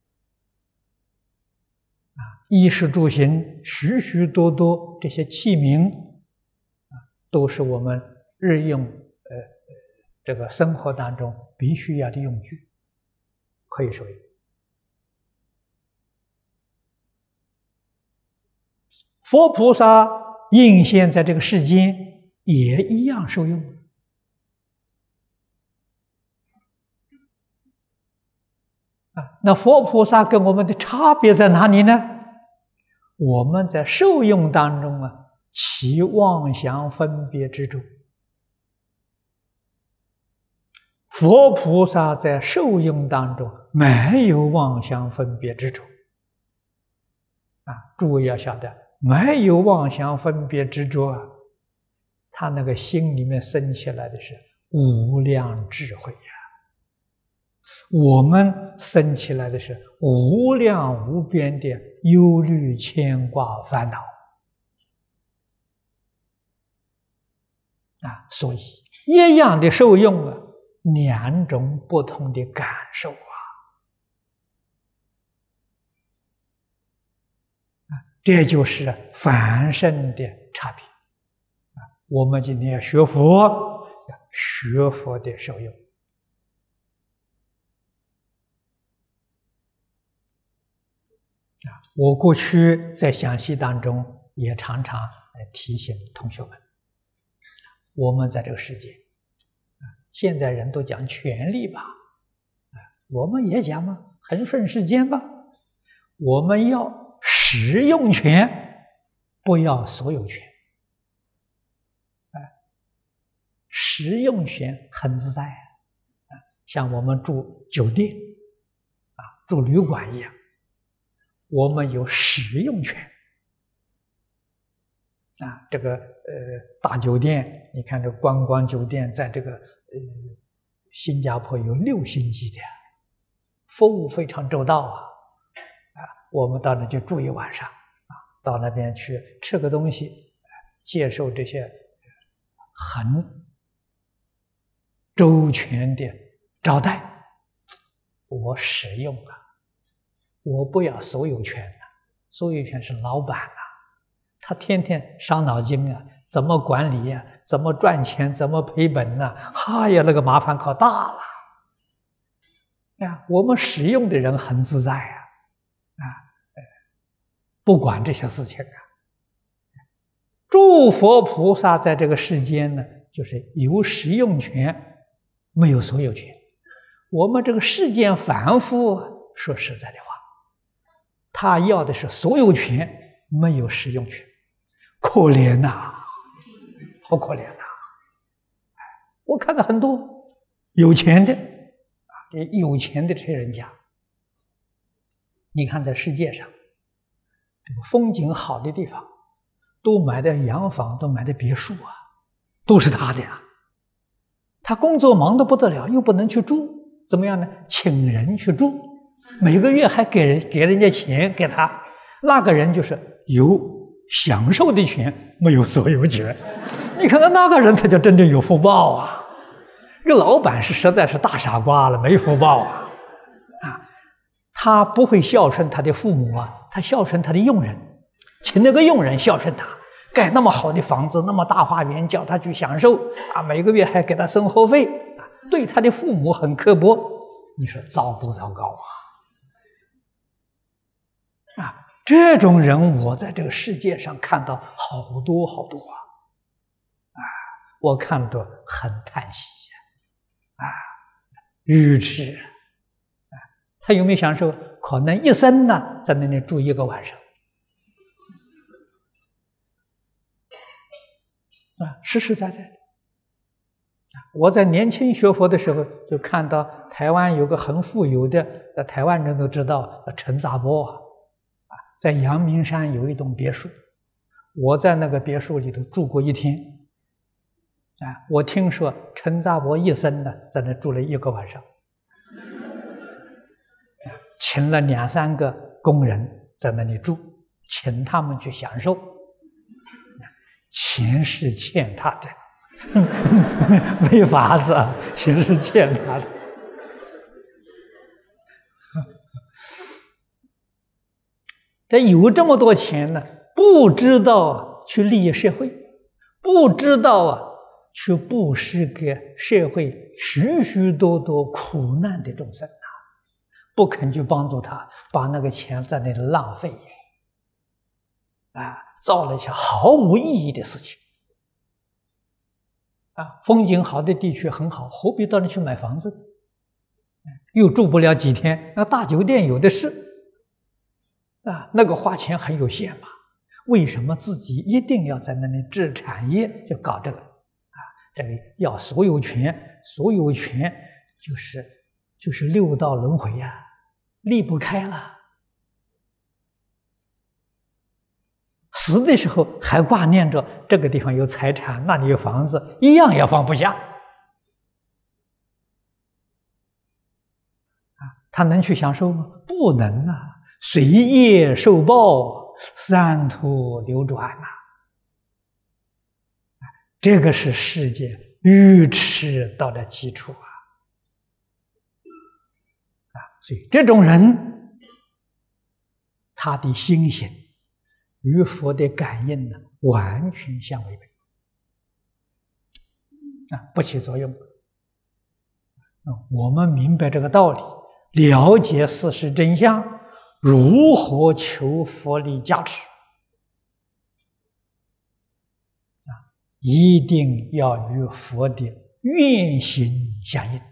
衣食住行许许多多这些器皿都是我们日用这个生活当中必须要的用具，可以受用佛菩萨应现在这个世间，也一样受用。那佛菩萨跟我们的差别在哪里呢？我们在受用当中起妄想分别执着，佛菩萨在受用当中没有妄想分别执着。诸位要晓得，没有妄想分别执着他那个心里面生起来的是无量智慧呀。我们生起来的是无量无边的忧虑牵挂烦恼所以一样的受用两种不同的感受这就是凡圣的差别我们今天要学佛，学佛的受用我过去在详细当中也常常提醒同学们，我们在这个世界现在人都讲权利吧我们也讲嘛，恒顺世间吧，我们要实用权，不要所有权实用权很自在像我们住酒店住旅馆一样，我们有实用权这个大酒店，你看这观光酒店在这个新加坡有6星级的，服务非常周到我们到那就住一晚上到那边去吃个东西，接受这些很周全的招待，我使用我不要所有权所有权是老板他天天伤脑筋怎么管理怎么赚钱，怎么赔本那个麻烦可大了我们使用的人很自在不管这些事情诸佛菩萨在这个世间呢，就是有实用权，没有所有权。我们这个世间凡夫，说实在的话，他要的是所有权，没有实用权，可怜呐，好可怜呐！我看到很多有钱的有钱的这些人家，你看在世界上这个风景好的地方，都买的洋房，都买的别墅都是他的他工作忙得不得了，又不能去住，怎么样呢？请人去住，每个月还给人家钱给他，那个人就是有享受的权，没有所有权。你看看那个人，他就真正有福报这个老板实在是大傻瓜了，没福报他不会孝顺他的父母他孝顺他的佣人，请那个佣人孝顺他，盖那么好的房子，那么大花园，叫他去享受每个月还给他生活费对他的父母很刻薄，你说糟不糟糕这种人我在这个世界上看到好多好多我看得很叹息愚痴他有没有享受？可能一生在那里住一个晚上实实在在我在年轻学佛的时候就看到台湾有个很富有的台湾人都知道陈杂波在阳明山有一栋别墅，我在那个别墅里头住过一天我听说陈杂波一生在那住了一个晚上，请了2、3个工人在那里住，请他们去享受，钱是欠他的没法子钱是欠他的这有这么多钱呢，不知道去利益社会，不知道去布施给社会许许多多苦难的众生不肯去帮助他，把那个钱在那里浪费造了一些毫无意义的事情风景好的地区很好，何必到那去买房子？又住不了几天，那大酒店有的是那个花钱很有限嘛。为什么自己一定要在那里置产业，就搞这个这个要所有权，所有权就是六道轮回离不开了。死的时候还挂念着这个地方有财产，那里有房子，一样也放不下他能去享受吗？不能随业受报，三途流转这个是世界愚痴道的基础所以这种人，他的心行与佛的感应完全相违背不起作用。我们明白这个道理，了解事实真相，如何求佛力加持一定要与佛的愿行相应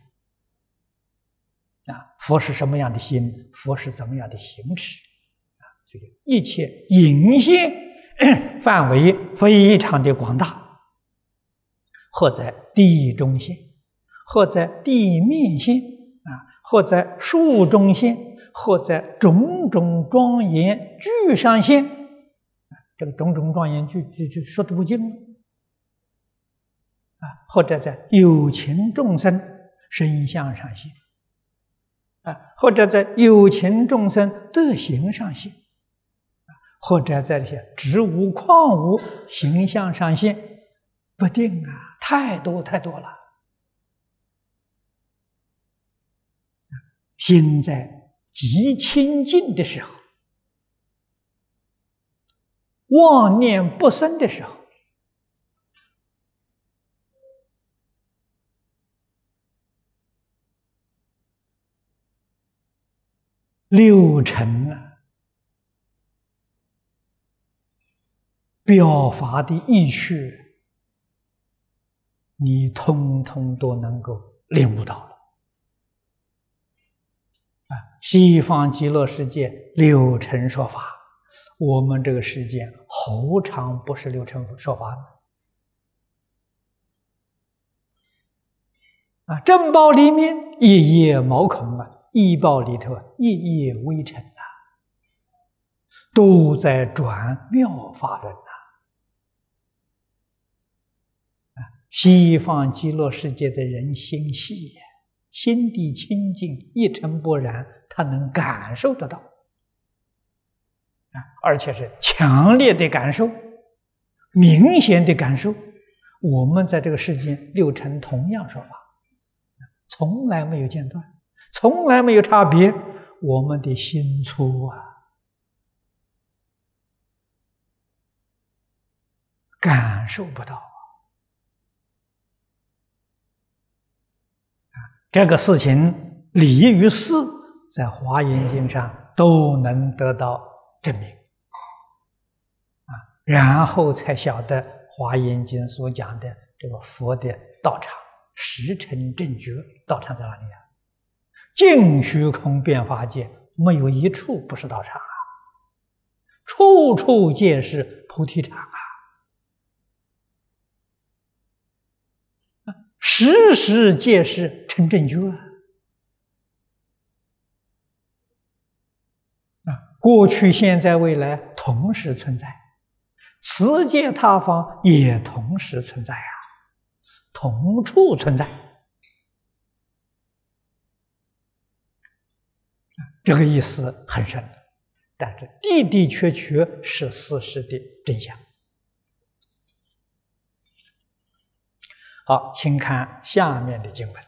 佛是什么样的心，佛是怎么样的行持所以一切隐现范围非常的广大，或在地中现，或在地面现或在树中现，或在种种庄严具上现这个种种庄严具就说得不尽或者在有情众生身相上现或者在有情众生德行上现或者在这些植物矿物形象上现，不定太多太多了。心在极清净的时候，妄念不生的时候，六尘表法的意趣，你通通都能够领悟到了西方极乐世界六尘说法，我们这个世界何尝不是六尘说法呢正报里面夜夜毛孔异报里头夜夜微尘都在转妙法轮西方极乐世界的人心细心地清净，一尘不染，他能感受得到而且是强烈的感受，明显的感受。我们在这个世间六尘同样说法，从来没有间断，从来没有差别，我们的心粗感受不到这个事情理与事在华严经上都能得到证明然后才晓得华严经所讲的这个佛的道场实成正觉。道场在哪里净虚空遍法界没有一处不是道场处处皆是菩提场时时皆是成正觉过去现在未来同时存在，此界他方也同时存在同处存在这个意思很深，但是的的确确是事实的真相。好，请看下面的经文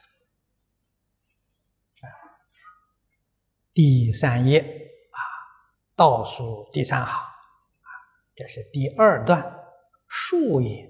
第3页倒数第3行这是第2段树也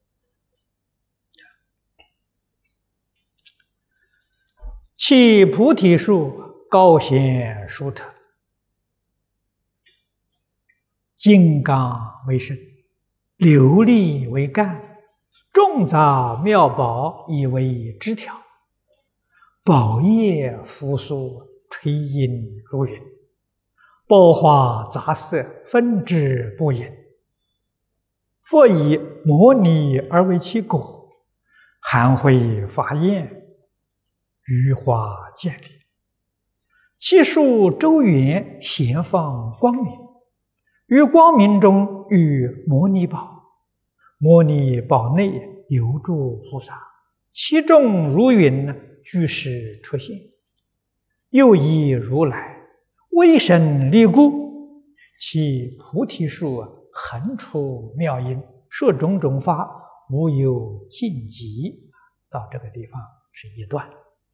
其菩提树高贤殊特， 金刚为身，琉璃为干，众杂妙宝以为枝条，宝叶扶苏，垂荫如云，宝花杂色，分之不言。佛以摩尼而为其果，含慧法焰，余华建立。其数周圆，咸放光明。于光明中遇摩尼宝，摩尼宝内有诸菩萨，其众如云，居士出现。又以如来威神力故，其菩提树横出妙音，说种种法，无有尽极。到这个地方是一段。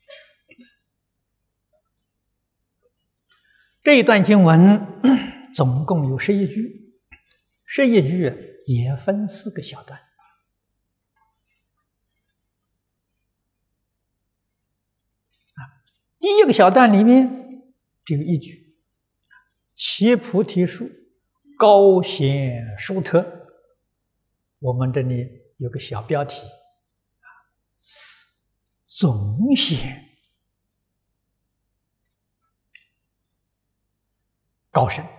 这一段经文总共有11句，11句也分4个小段。第一个小段里面只有1句：其菩提树高显殊特。我们这里有个小标题：总显高深。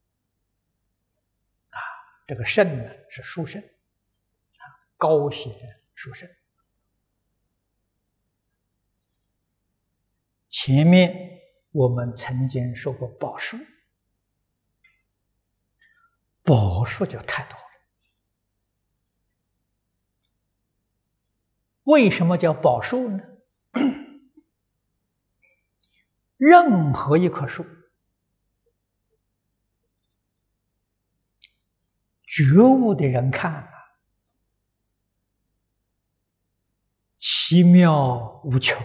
这个圣呢是殊胜，高显殊胜。前面我们曾经说过宝树，宝树就太多了。为什么叫宝树呢？任何一棵树，觉悟的人看奇妙无穷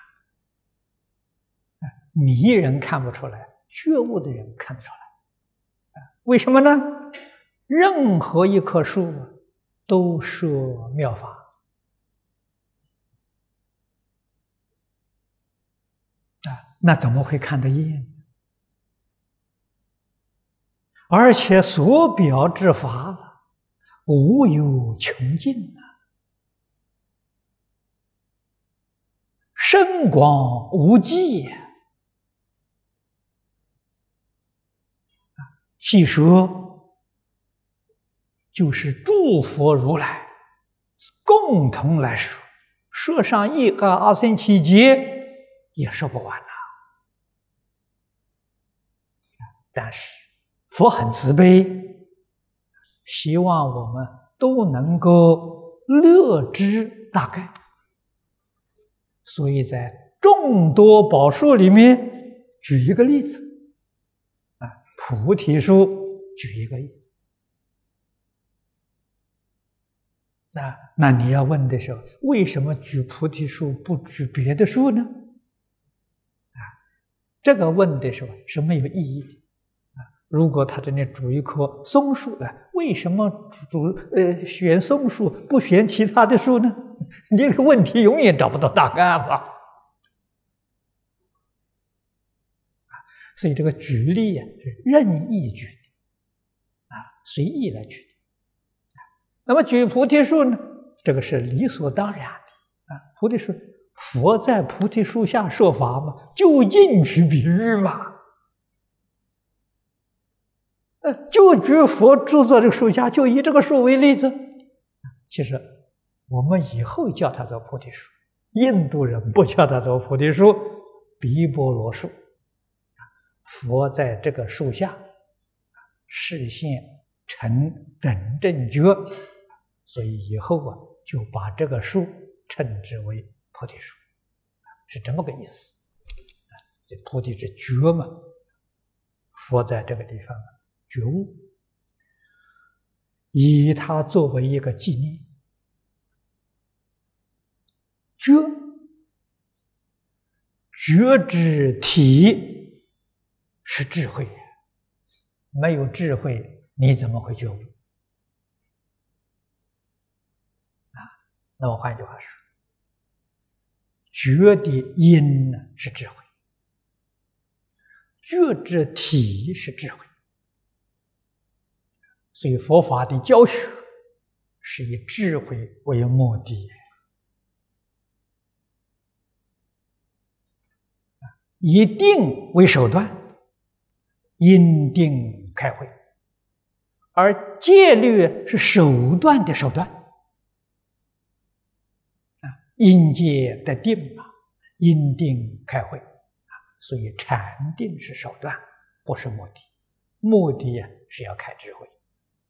迷人看不出来，觉悟的人看得出来。为什么呢？任何一棵树都说妙法那怎么会看得厌？而且所表之法无有穷尽深广无际。细说就是诸佛如来共同来说，说上1个阿僧祇劫也说不完但是佛很慈悲，希望我们都能够略知大概，所以在众多宝树里面举一个例子菩提树举一个例子。那你要问的时候，为什么举菩提树不举别的树呢？这个问的时候是没有意义的。如果他这里举一棵松树为什么选松树不选其他的树呢？你这个问题永远找不到答案吧。所以这个举例是任意举的随意来举的。那么举菩提树呢，这个是理所当然的菩提树，佛在菩提树下说法嘛，就近取比喻嘛。就举佛住在这个树下，就以这个树为例子。其实我们以后叫它做菩提树，印度人不叫它做菩提树，毗婆罗树。佛在这个树下示现成等正觉，所以以后就把这个树称之为菩提树，是这么个意思。这菩提是觉嘛，佛在这个地方觉悟，以它作为一个纪念。觉之体是智慧，没有智慧你怎么会觉悟那么换句话说，觉的因是智慧，觉之体是智慧。 所以佛法的教学是以智慧为目的，以定为手段，因定开慧，而戒律是手段的手段。因戒得定嘛，因定开慧，所以禅定是手段，不是目的。目的是要开智慧。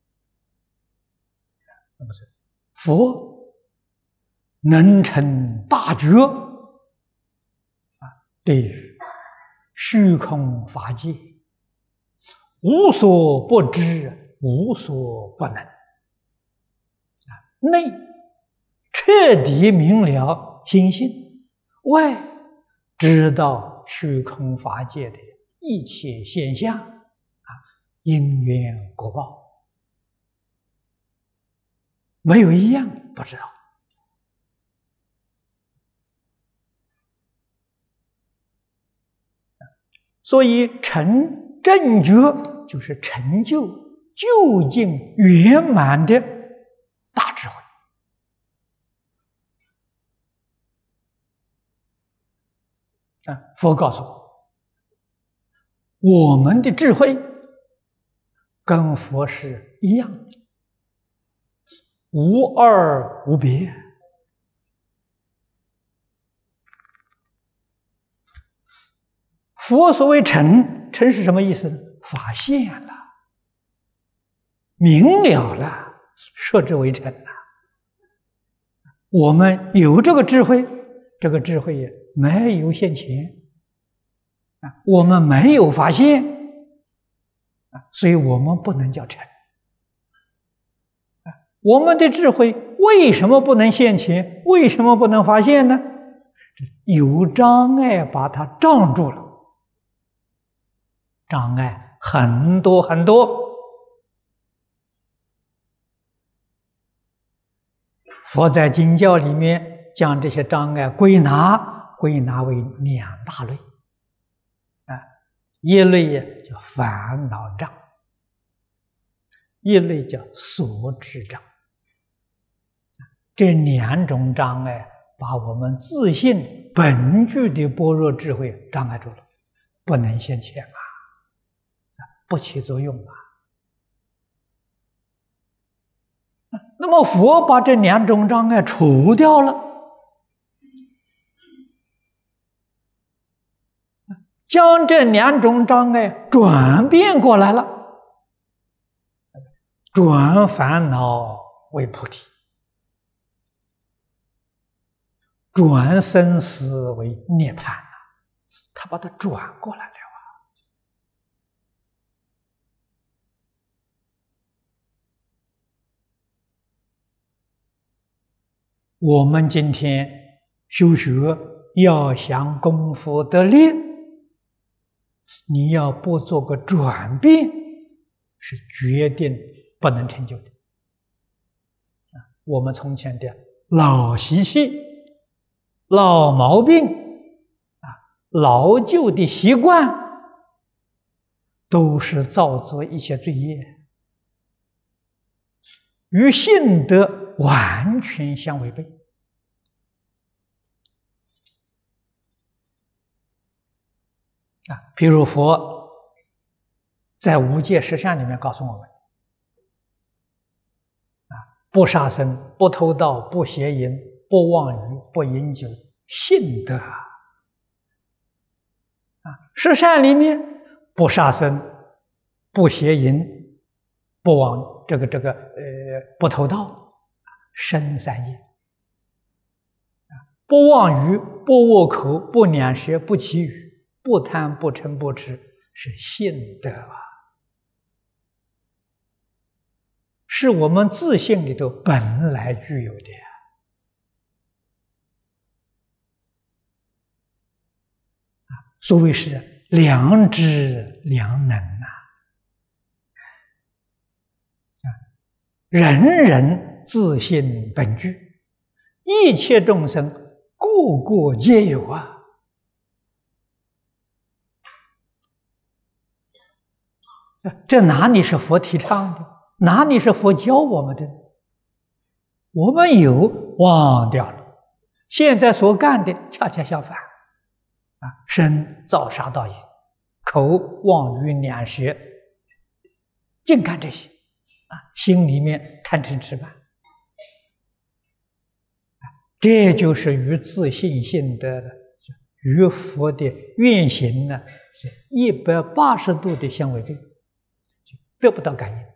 那么是佛能成大觉对于虚空法界无所不知，无所不能，内彻底明了心性，外知道虚空法界的一切现象，因缘果报，没有一样不知道。所以成正觉就是成就究竟圆满的大智慧。佛告诉我们的智慧跟佛是一样的，无二无别。佛所谓成，成是什么意思呢？发现了，明了了，说之为成了。我们有这个智慧，这个智慧也没有现前，我们没有发现，所以我们不能叫成。我们的智慧为什么不能现前？为什么不能发现呢？有障碍把它障住了，障碍很多很多。佛在经教里面将这些障碍归纳为两大类，一类叫烦恼障，一类叫所知障。这两种障碍把我们自信本具的般若智慧障碍住了，不能现前啊，不起作用啊。那么佛把这两种障碍除掉了，将这两种障碍转变过来了，转烦恼为菩提，转生死为涅槃，他把它转过来了。我们今天修学要想功夫得力，你要不做个转变，是决定不能成就的。我们从前的老习气、老毛病、老旧的习惯，都是造作一些罪业，与性德完全相违背。譬如佛在无戒十善里面告诉我们，不杀生、不偷盗、不邪淫、不妄语、不饮酒，性德十善里面不杀生、不邪淫、不妄不偷盗，身三业；不妄语、不恶口、不两舌、不绮语，不贪、不嗔、不痴，是性德是我们自性里头本来具有的所谓是良知良能人人自性本具，一切众生个个皆有这哪里是佛提倡的？ 哪里是佛教我们的？我们有忘掉了，现在所干的恰恰相反身造杀盗淫，口妄语两舌，净干这些心里面贪嗔痴慢，这就是与自信性的与佛的愿行呢是180度的相违背，得不到感应。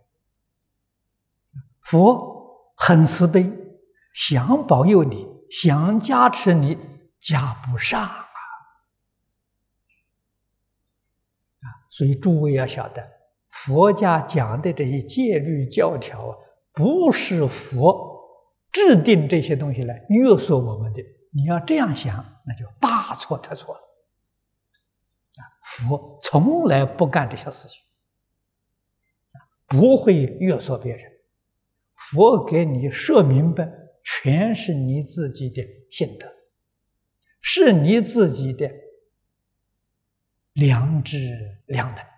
佛很慈悲，想保佑你，想加持你，加不上所以诸位要晓得，佛家讲的这些戒律教条不是佛制定这些东西来约束我们的。你要这样想，那就大错特错了。佛从来不干这些事情，不会约束别人。佛给你说明白，全是你自己的心得，是你自己的良知良能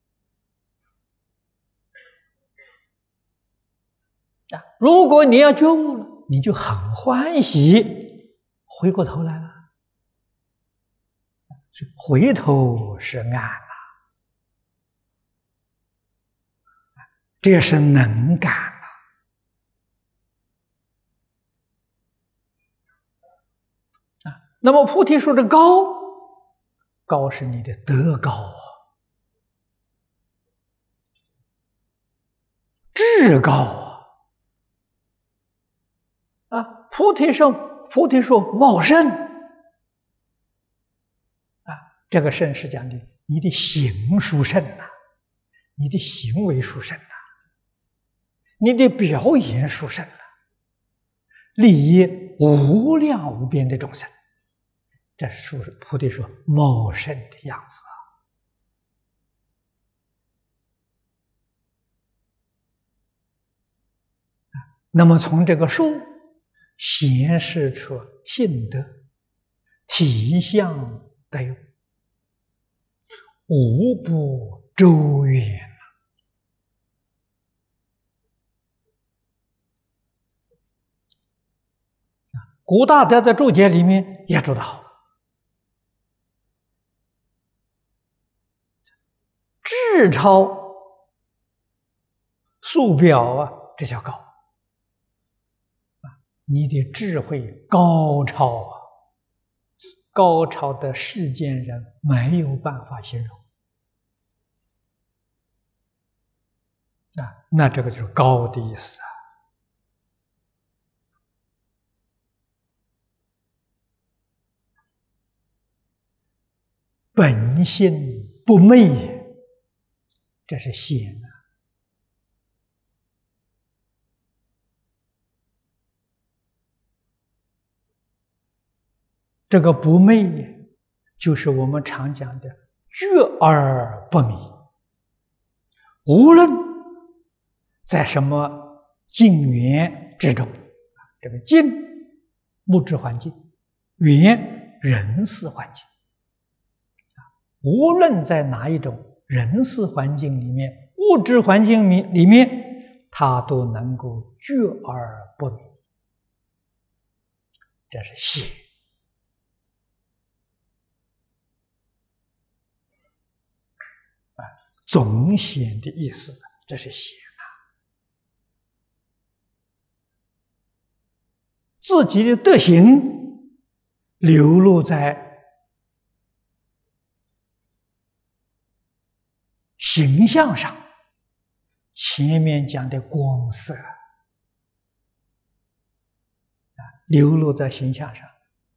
如果你要觉悟了，你就很欢喜，回过头来了，回头是岸这是能感那么菩提树的高是你的德高智高菩提树茂盛这个盛是讲的你的行殊胜你的行为殊胜你的表演殊胜利益无量无边的众生，这是菩提树茂盛的样子那么从这个树显示出性德体相德用，无不周远古大德在注解里面也说得好，智超素表这叫高你的智慧高超高超的世间人没有办法形容那这个就是高的意思本性不昧，这是显这个不昧就是我们常讲的觉而不迷，无论在什么境缘之中，这个境物质环境，缘人事环境无论在哪一种人事环境里面，物质环境里面，他都能够觉而不迷，这是显总显的意思，这是显自己的德行流露在形象上，前面讲的光色流露在形象上，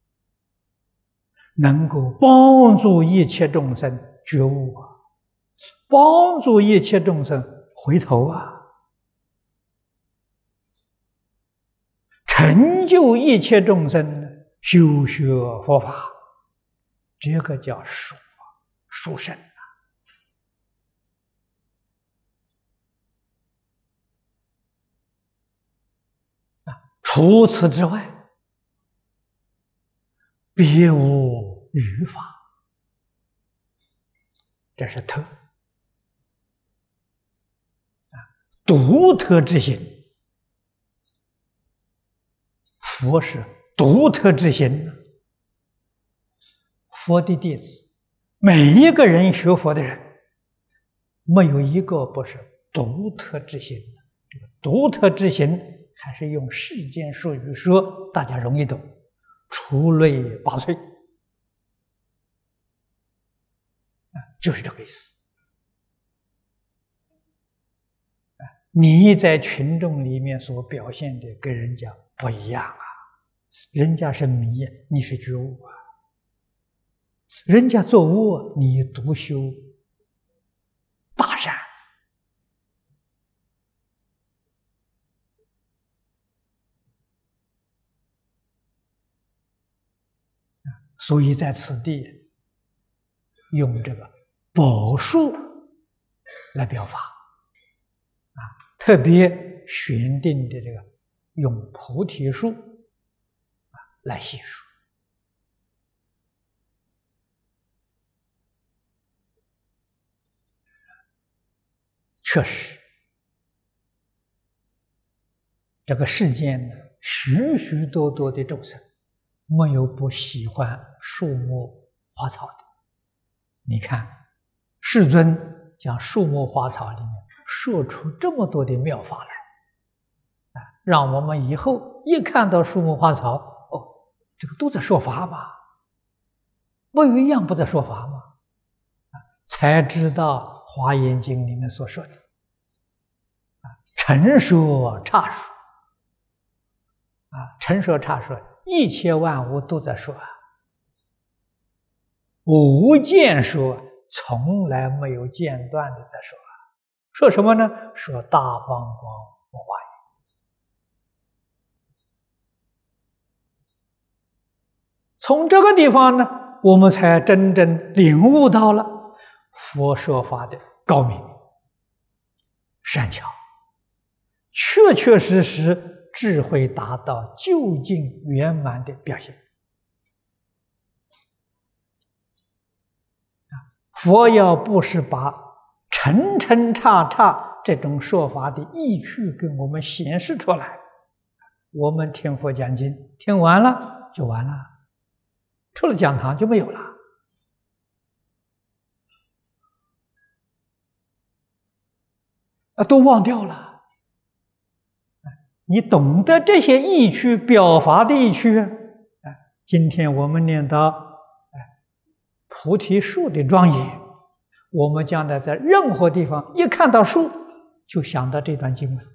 能够帮助一切众生觉悟帮助一切众生回头成就一切众生修学佛法，这个叫殊胜除此之外，别无余法，这是特独特之心，佛是独特之心。佛的弟子，每一个人学佛的人，没有一个不是独特之心的。这个独特之心，还是用世间术语说，大家容易懂，出类拔萃，就是这个意思。你在群众里面所表现的跟人家不一样啊，人家是迷，你是觉悟啊。人家做恶，你独修大善，所以在此地用这个宝树来表法特别选定的这个用菩提树来细说。确实，这个世间呢，许许多多的众生，没有不喜欢树木花草的。你看，世尊讲树木花草里面说出这么多的妙法来，让我们以后一看到树木花草，哦，这个都在说法吧？没有一样不在说法吗？才知道《华严经》里面所说的。陈说刹说陈说刹说，一切万物都在说无间说，从来没有间断的在说说什么呢？说大方广佛华严。从这个地方呢，我们才真正领悟到了佛说法的高明善巧，确确实实智慧达到究竟圆满的表现。佛要不是把澄澄刹刹这种说法的意趣给我们显示出来，我们听佛讲经听完了就完了，出了讲堂就没有了。都忘掉了。你懂得这些意趣表法的意趣今天我们念到菩提树的庄严，我们将来在任何地方一看到树，就想到这段经文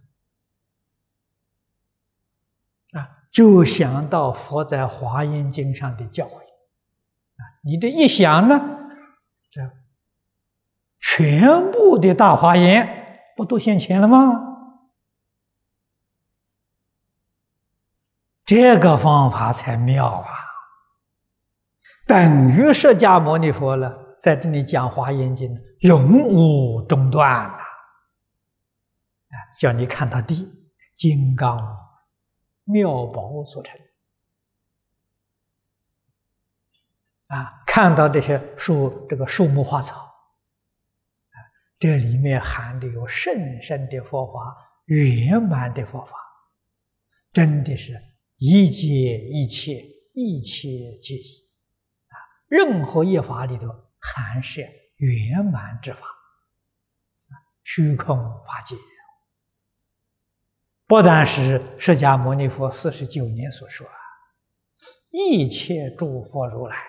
就想到佛在华严经上的教诲你这一想呢，这全部的大华严不都现前了吗？这个方法才妙等于释迦牟尼佛了，在这里讲华严经永无中断叫你看到地金刚妙宝所成看到这些这个树木花草这里面含的有甚深的佛法，圆满的佛法，真的是一切一切，一切皆一任何一法里头含摄圆满之法，虚空法界。不但是释迦牟尼佛49年所说一切诸佛如来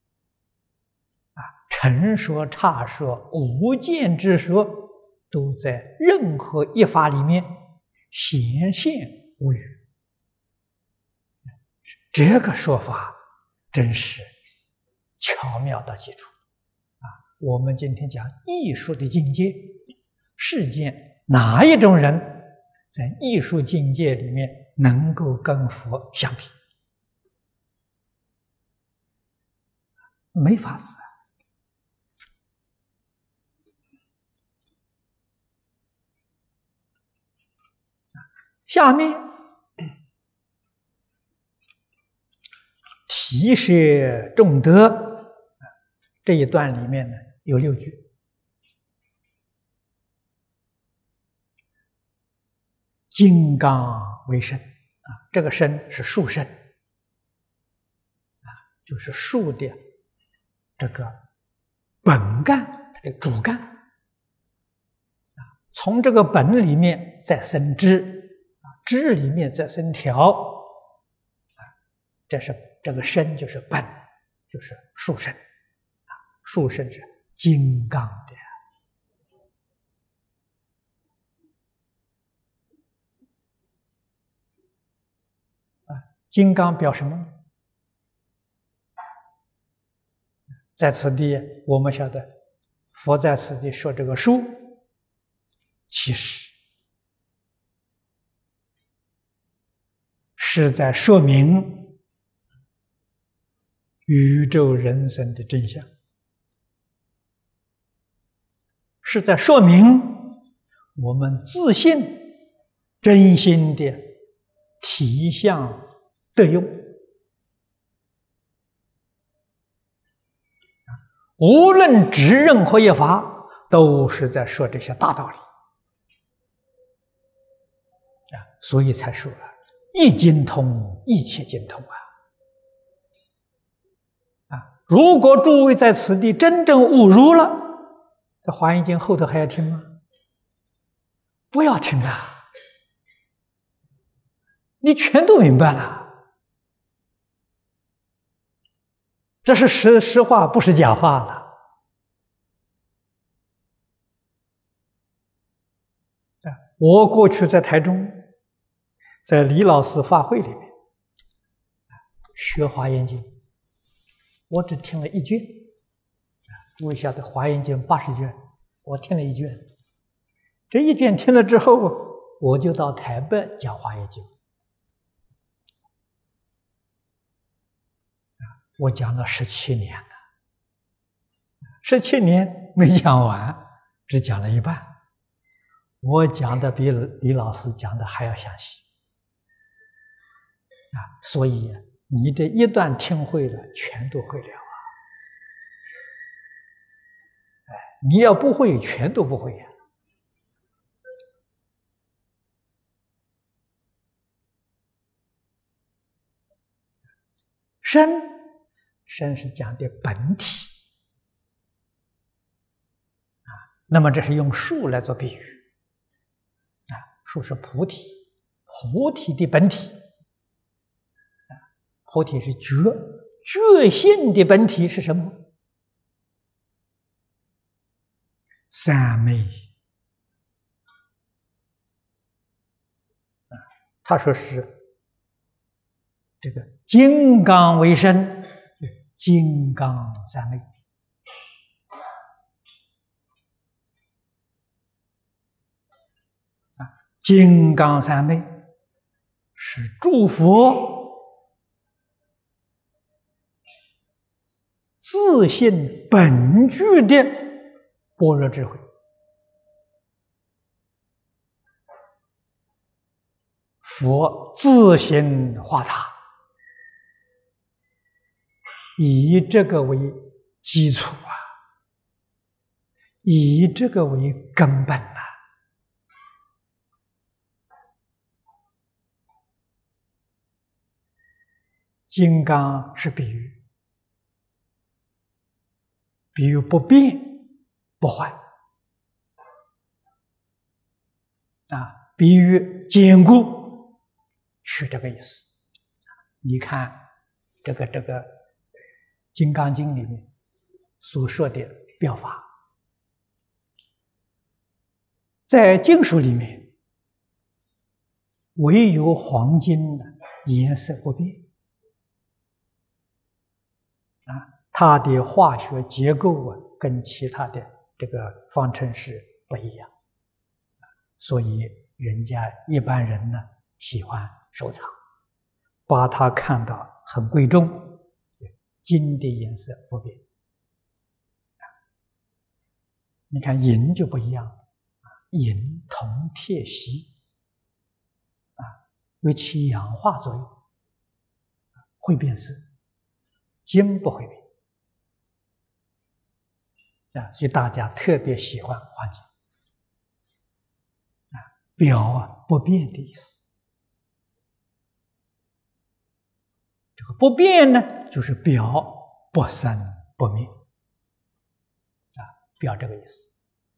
陈说刹说无间之说，都在任何一法里面显现无余。这个说法真是巧妙到极处我们今天讲艺术的境界，世间哪一种人在艺术境界里面能够跟佛相比？没法子下面提摄众德这一段里面呢有6句。 金刚为身这个身是树身就是树的这个本干，它的主干从这个本里面再生枝枝里面再生条这个身就是本，就是树身树身是金刚的金刚表什么？在此地我们晓得佛在此地说这个树其实是在说明宇宙人生的真相，是在说明我们自信真心的体相得用，无论指任何一法，都是在说这些大道理所以才说一经通，一切经通如果诸位在此地真正悟入了，这《华严经》后头还要听吗？不要听了，你全都明白了。这是实话，不是假话了。我过去在台中，在李老师法会里面学《华严经》，我只听了一卷。诸位晓得《华严经》80卷，我听了一卷。这一卷听了之后，我就到台北讲《华严经》。我讲了17年了，17年没讲完，只讲了一半。我讲的比李老师讲的还要详细所以你这一段听会了，全都会了你要不会，全都不会呀。身是讲的本体那么这是用树来做比喻树是菩提，菩提的本体菩提是觉性的本体是什么？三昧他说是这个金刚为身，金刚三昧金刚三昧是诸佛自性本具的般若智慧，佛自行化他，以这个为基础以这个为根本金刚是比喻，比喻不变不坏比喻坚固，是这个意思。你看这个《金刚经》里面所说的表法，在经书里面唯有黄金的颜色不变它的化学结构跟其他的这个方程式不一样，所以人家一般人呢喜欢收藏，把它看到很贵重。金的颜色不变你看银就不一样银铜铁锡为起氧化作用会变色，金不会变所以大家特别喜欢黄金表不变的意思。这个不变呢，就是表不生不灭表这个意思。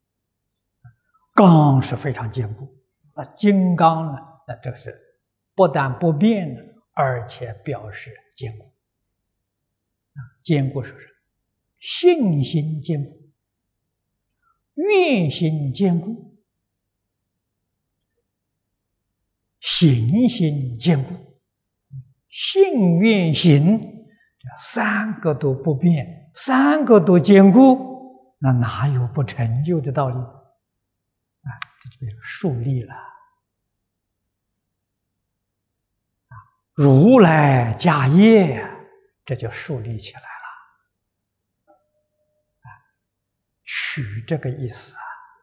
刚是非常坚固，金刚呢，那这是不但不变呢，而且表示坚固。坚固是什么？信心坚固，愿心坚固，行心坚固。信愿行这三个都不变，三个都坚固，那哪有不成就的道理？这就变成树立了。如来家业，这就树立起来了。取这个意思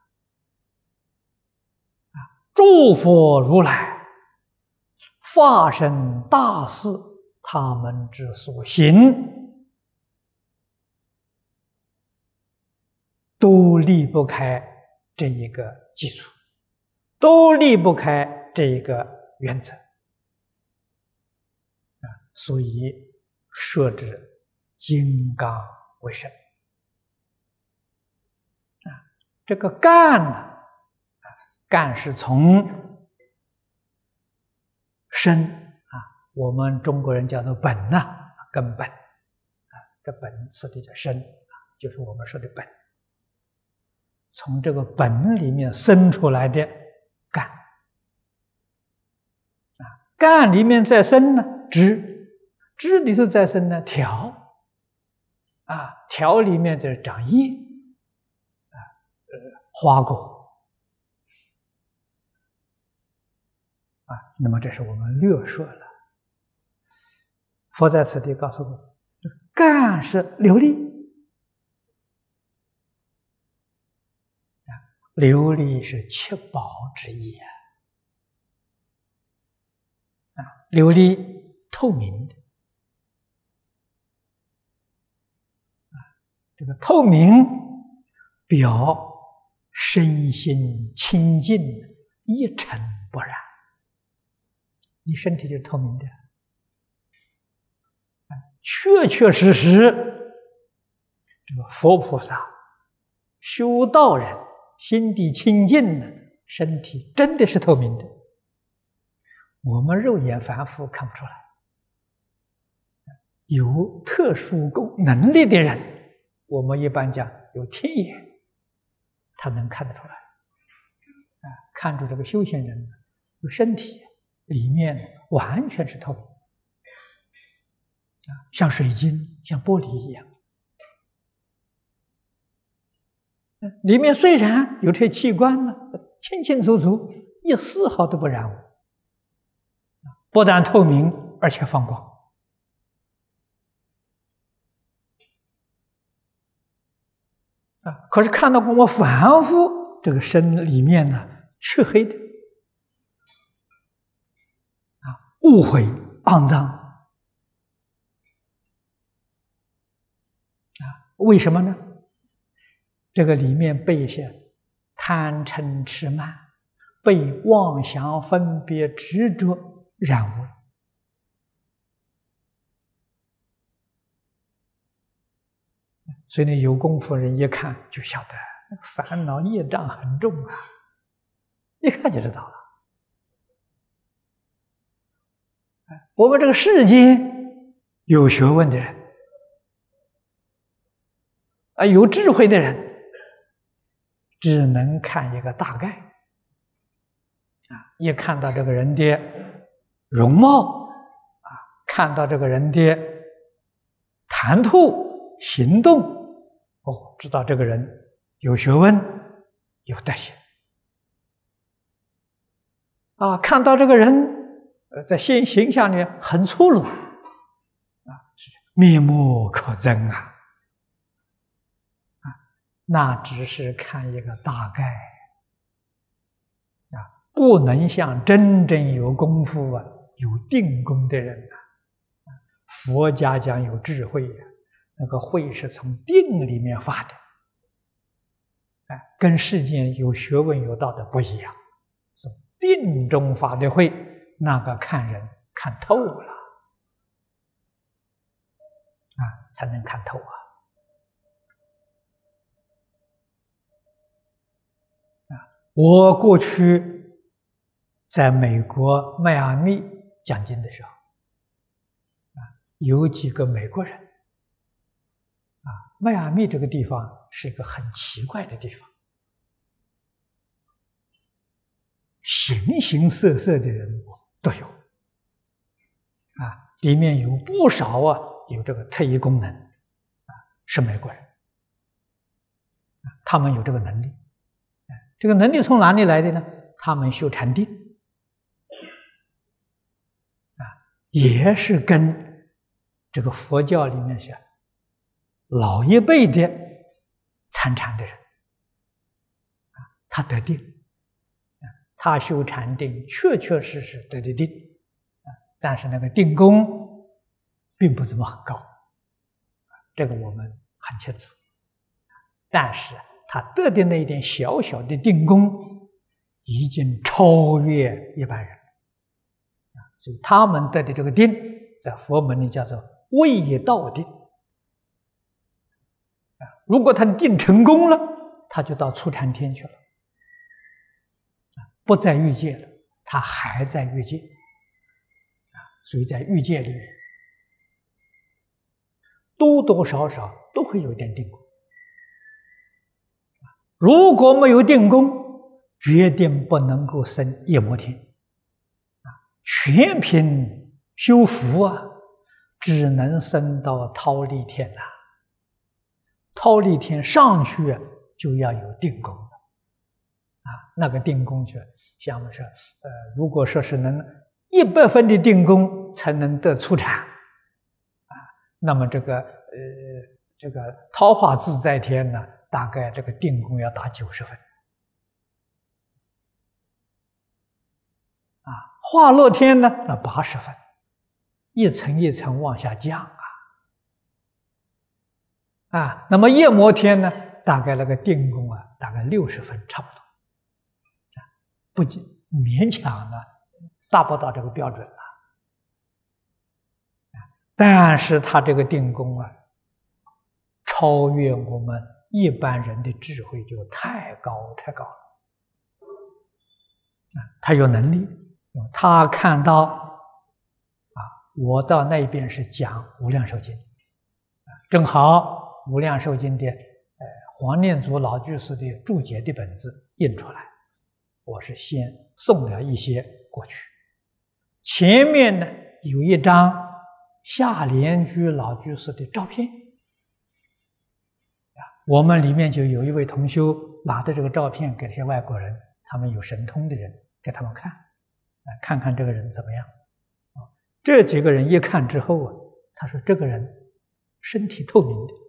诸佛如来发生大事，他们之所行，都离不开这一个基础，都离不开这一个原则所以设置金刚为身这个干呢，干是从身我们中国人叫做本根本这本词里的身就是我们说的本，从这个本里面生出来的干干里面再生呢知里头再生呢条条里面就是长叶花果那么这是我们略说了。佛在此地告诉我们，干是琉璃琉璃是七宝之一琉璃透明的这个透明表身心清净，一尘不染。你身体就是透明的，确确实实，这个佛菩萨、修道人心地清净的身体真的是透明的，我们肉眼凡夫看不出来。有特殊能力的人，我们一般讲有天眼，他能看得出来看出这个修行人身体里面完全是透明像水晶像玻璃一样里面虽然有这些器官呢清清楚楚，一丝毫都不染污不但透明而且放光可是看到我们凡夫这个身里面呢黢黑的污秽肮脏为什么呢？这个里面被一些贪嗔痴慢被妄想分别执着染污了所以呢，有功夫人一看就晓得烦恼业障很重一看就知道了。我们这个世间有学问的人有智慧的人，只能看一个大概一看到这个人的容貌看到这个人的谈吐行动知道这个人有学问有德行看到这个人在形象里很粗鲁面目可憎那只是看一个大概不能像真正有功夫有定功的人佛家讲有智慧那个慧是从定里面发的跟世间有学问有道的不一样定中法的会，那个看人看透了才能看透我过去在美国迈阿密讲经的时候有几个美国人迈阿密这个地方是一个很奇怪的地方，形形色色的人物都有里面有不少有这个特异功能是美国人他们有这个能力这个能力从哪里来的呢？他们修禅定也是跟这个佛教里面是老一辈的参禅的人他得定他修禅定确确实实得的定但是那个定功并不怎么很高这个我们很清楚但是他得的那一点小小的定功已经超越一般人所以他们得的这个定在佛门里叫做位道定如果他定成功了他就到初禅天去了不在欲界了他还在欲界所以在欲界里面多多少少都会有点定功如果没有定功决定不能够生夜摩天全凭修福只能升到忉利天忉利天上去就要有定功那个定功就像我们说如果说是能100分的定功才能得初禅那么这个桃花自在天呢大概这个定功要达90分化乐天呢那80分一层一层往下降那么夜摩天呢大概那个定功大概60分差不多不仅勉强达不到这个标准了但是他这个定功超越我们一般人的智慧就太高太高了他有能力他看到我到那边是讲无量寿经正好无量寿经的黄念祖老居士的注解的本子印出来我是先送了一些过去前面呢有一张夏莲居老居士的照片我们里面就有一位同修拿着这个照片给这些外国人他们有神通的人给他们看看看这个人怎么样这几个人一看之后他说这个人身体透明的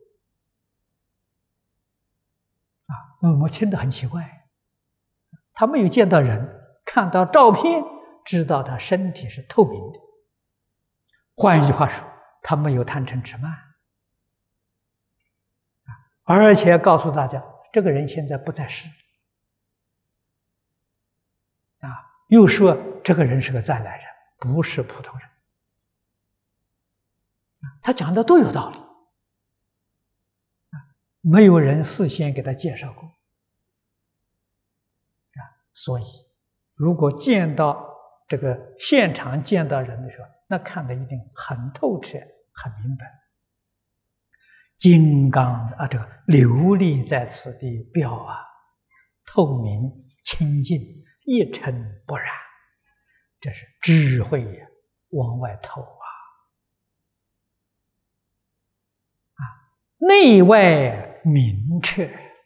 我们听得很奇怪他没有见到人看到照片知道他身体是透明的换一句话说他没有贪嗔痴慢而且告诉大家这个人现在不在世又说这个人是个再来人不是普通人他讲的都有道理没有人事先给他介绍过所以如果见到这个现场见到人的时候那看得一定很透彻很明白金刚这个琉璃在此地表透明清净一尘不染这是智慧往外透内外明澈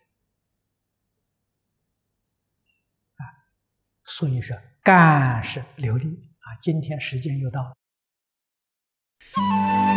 所以说干是琉璃今天时间又到了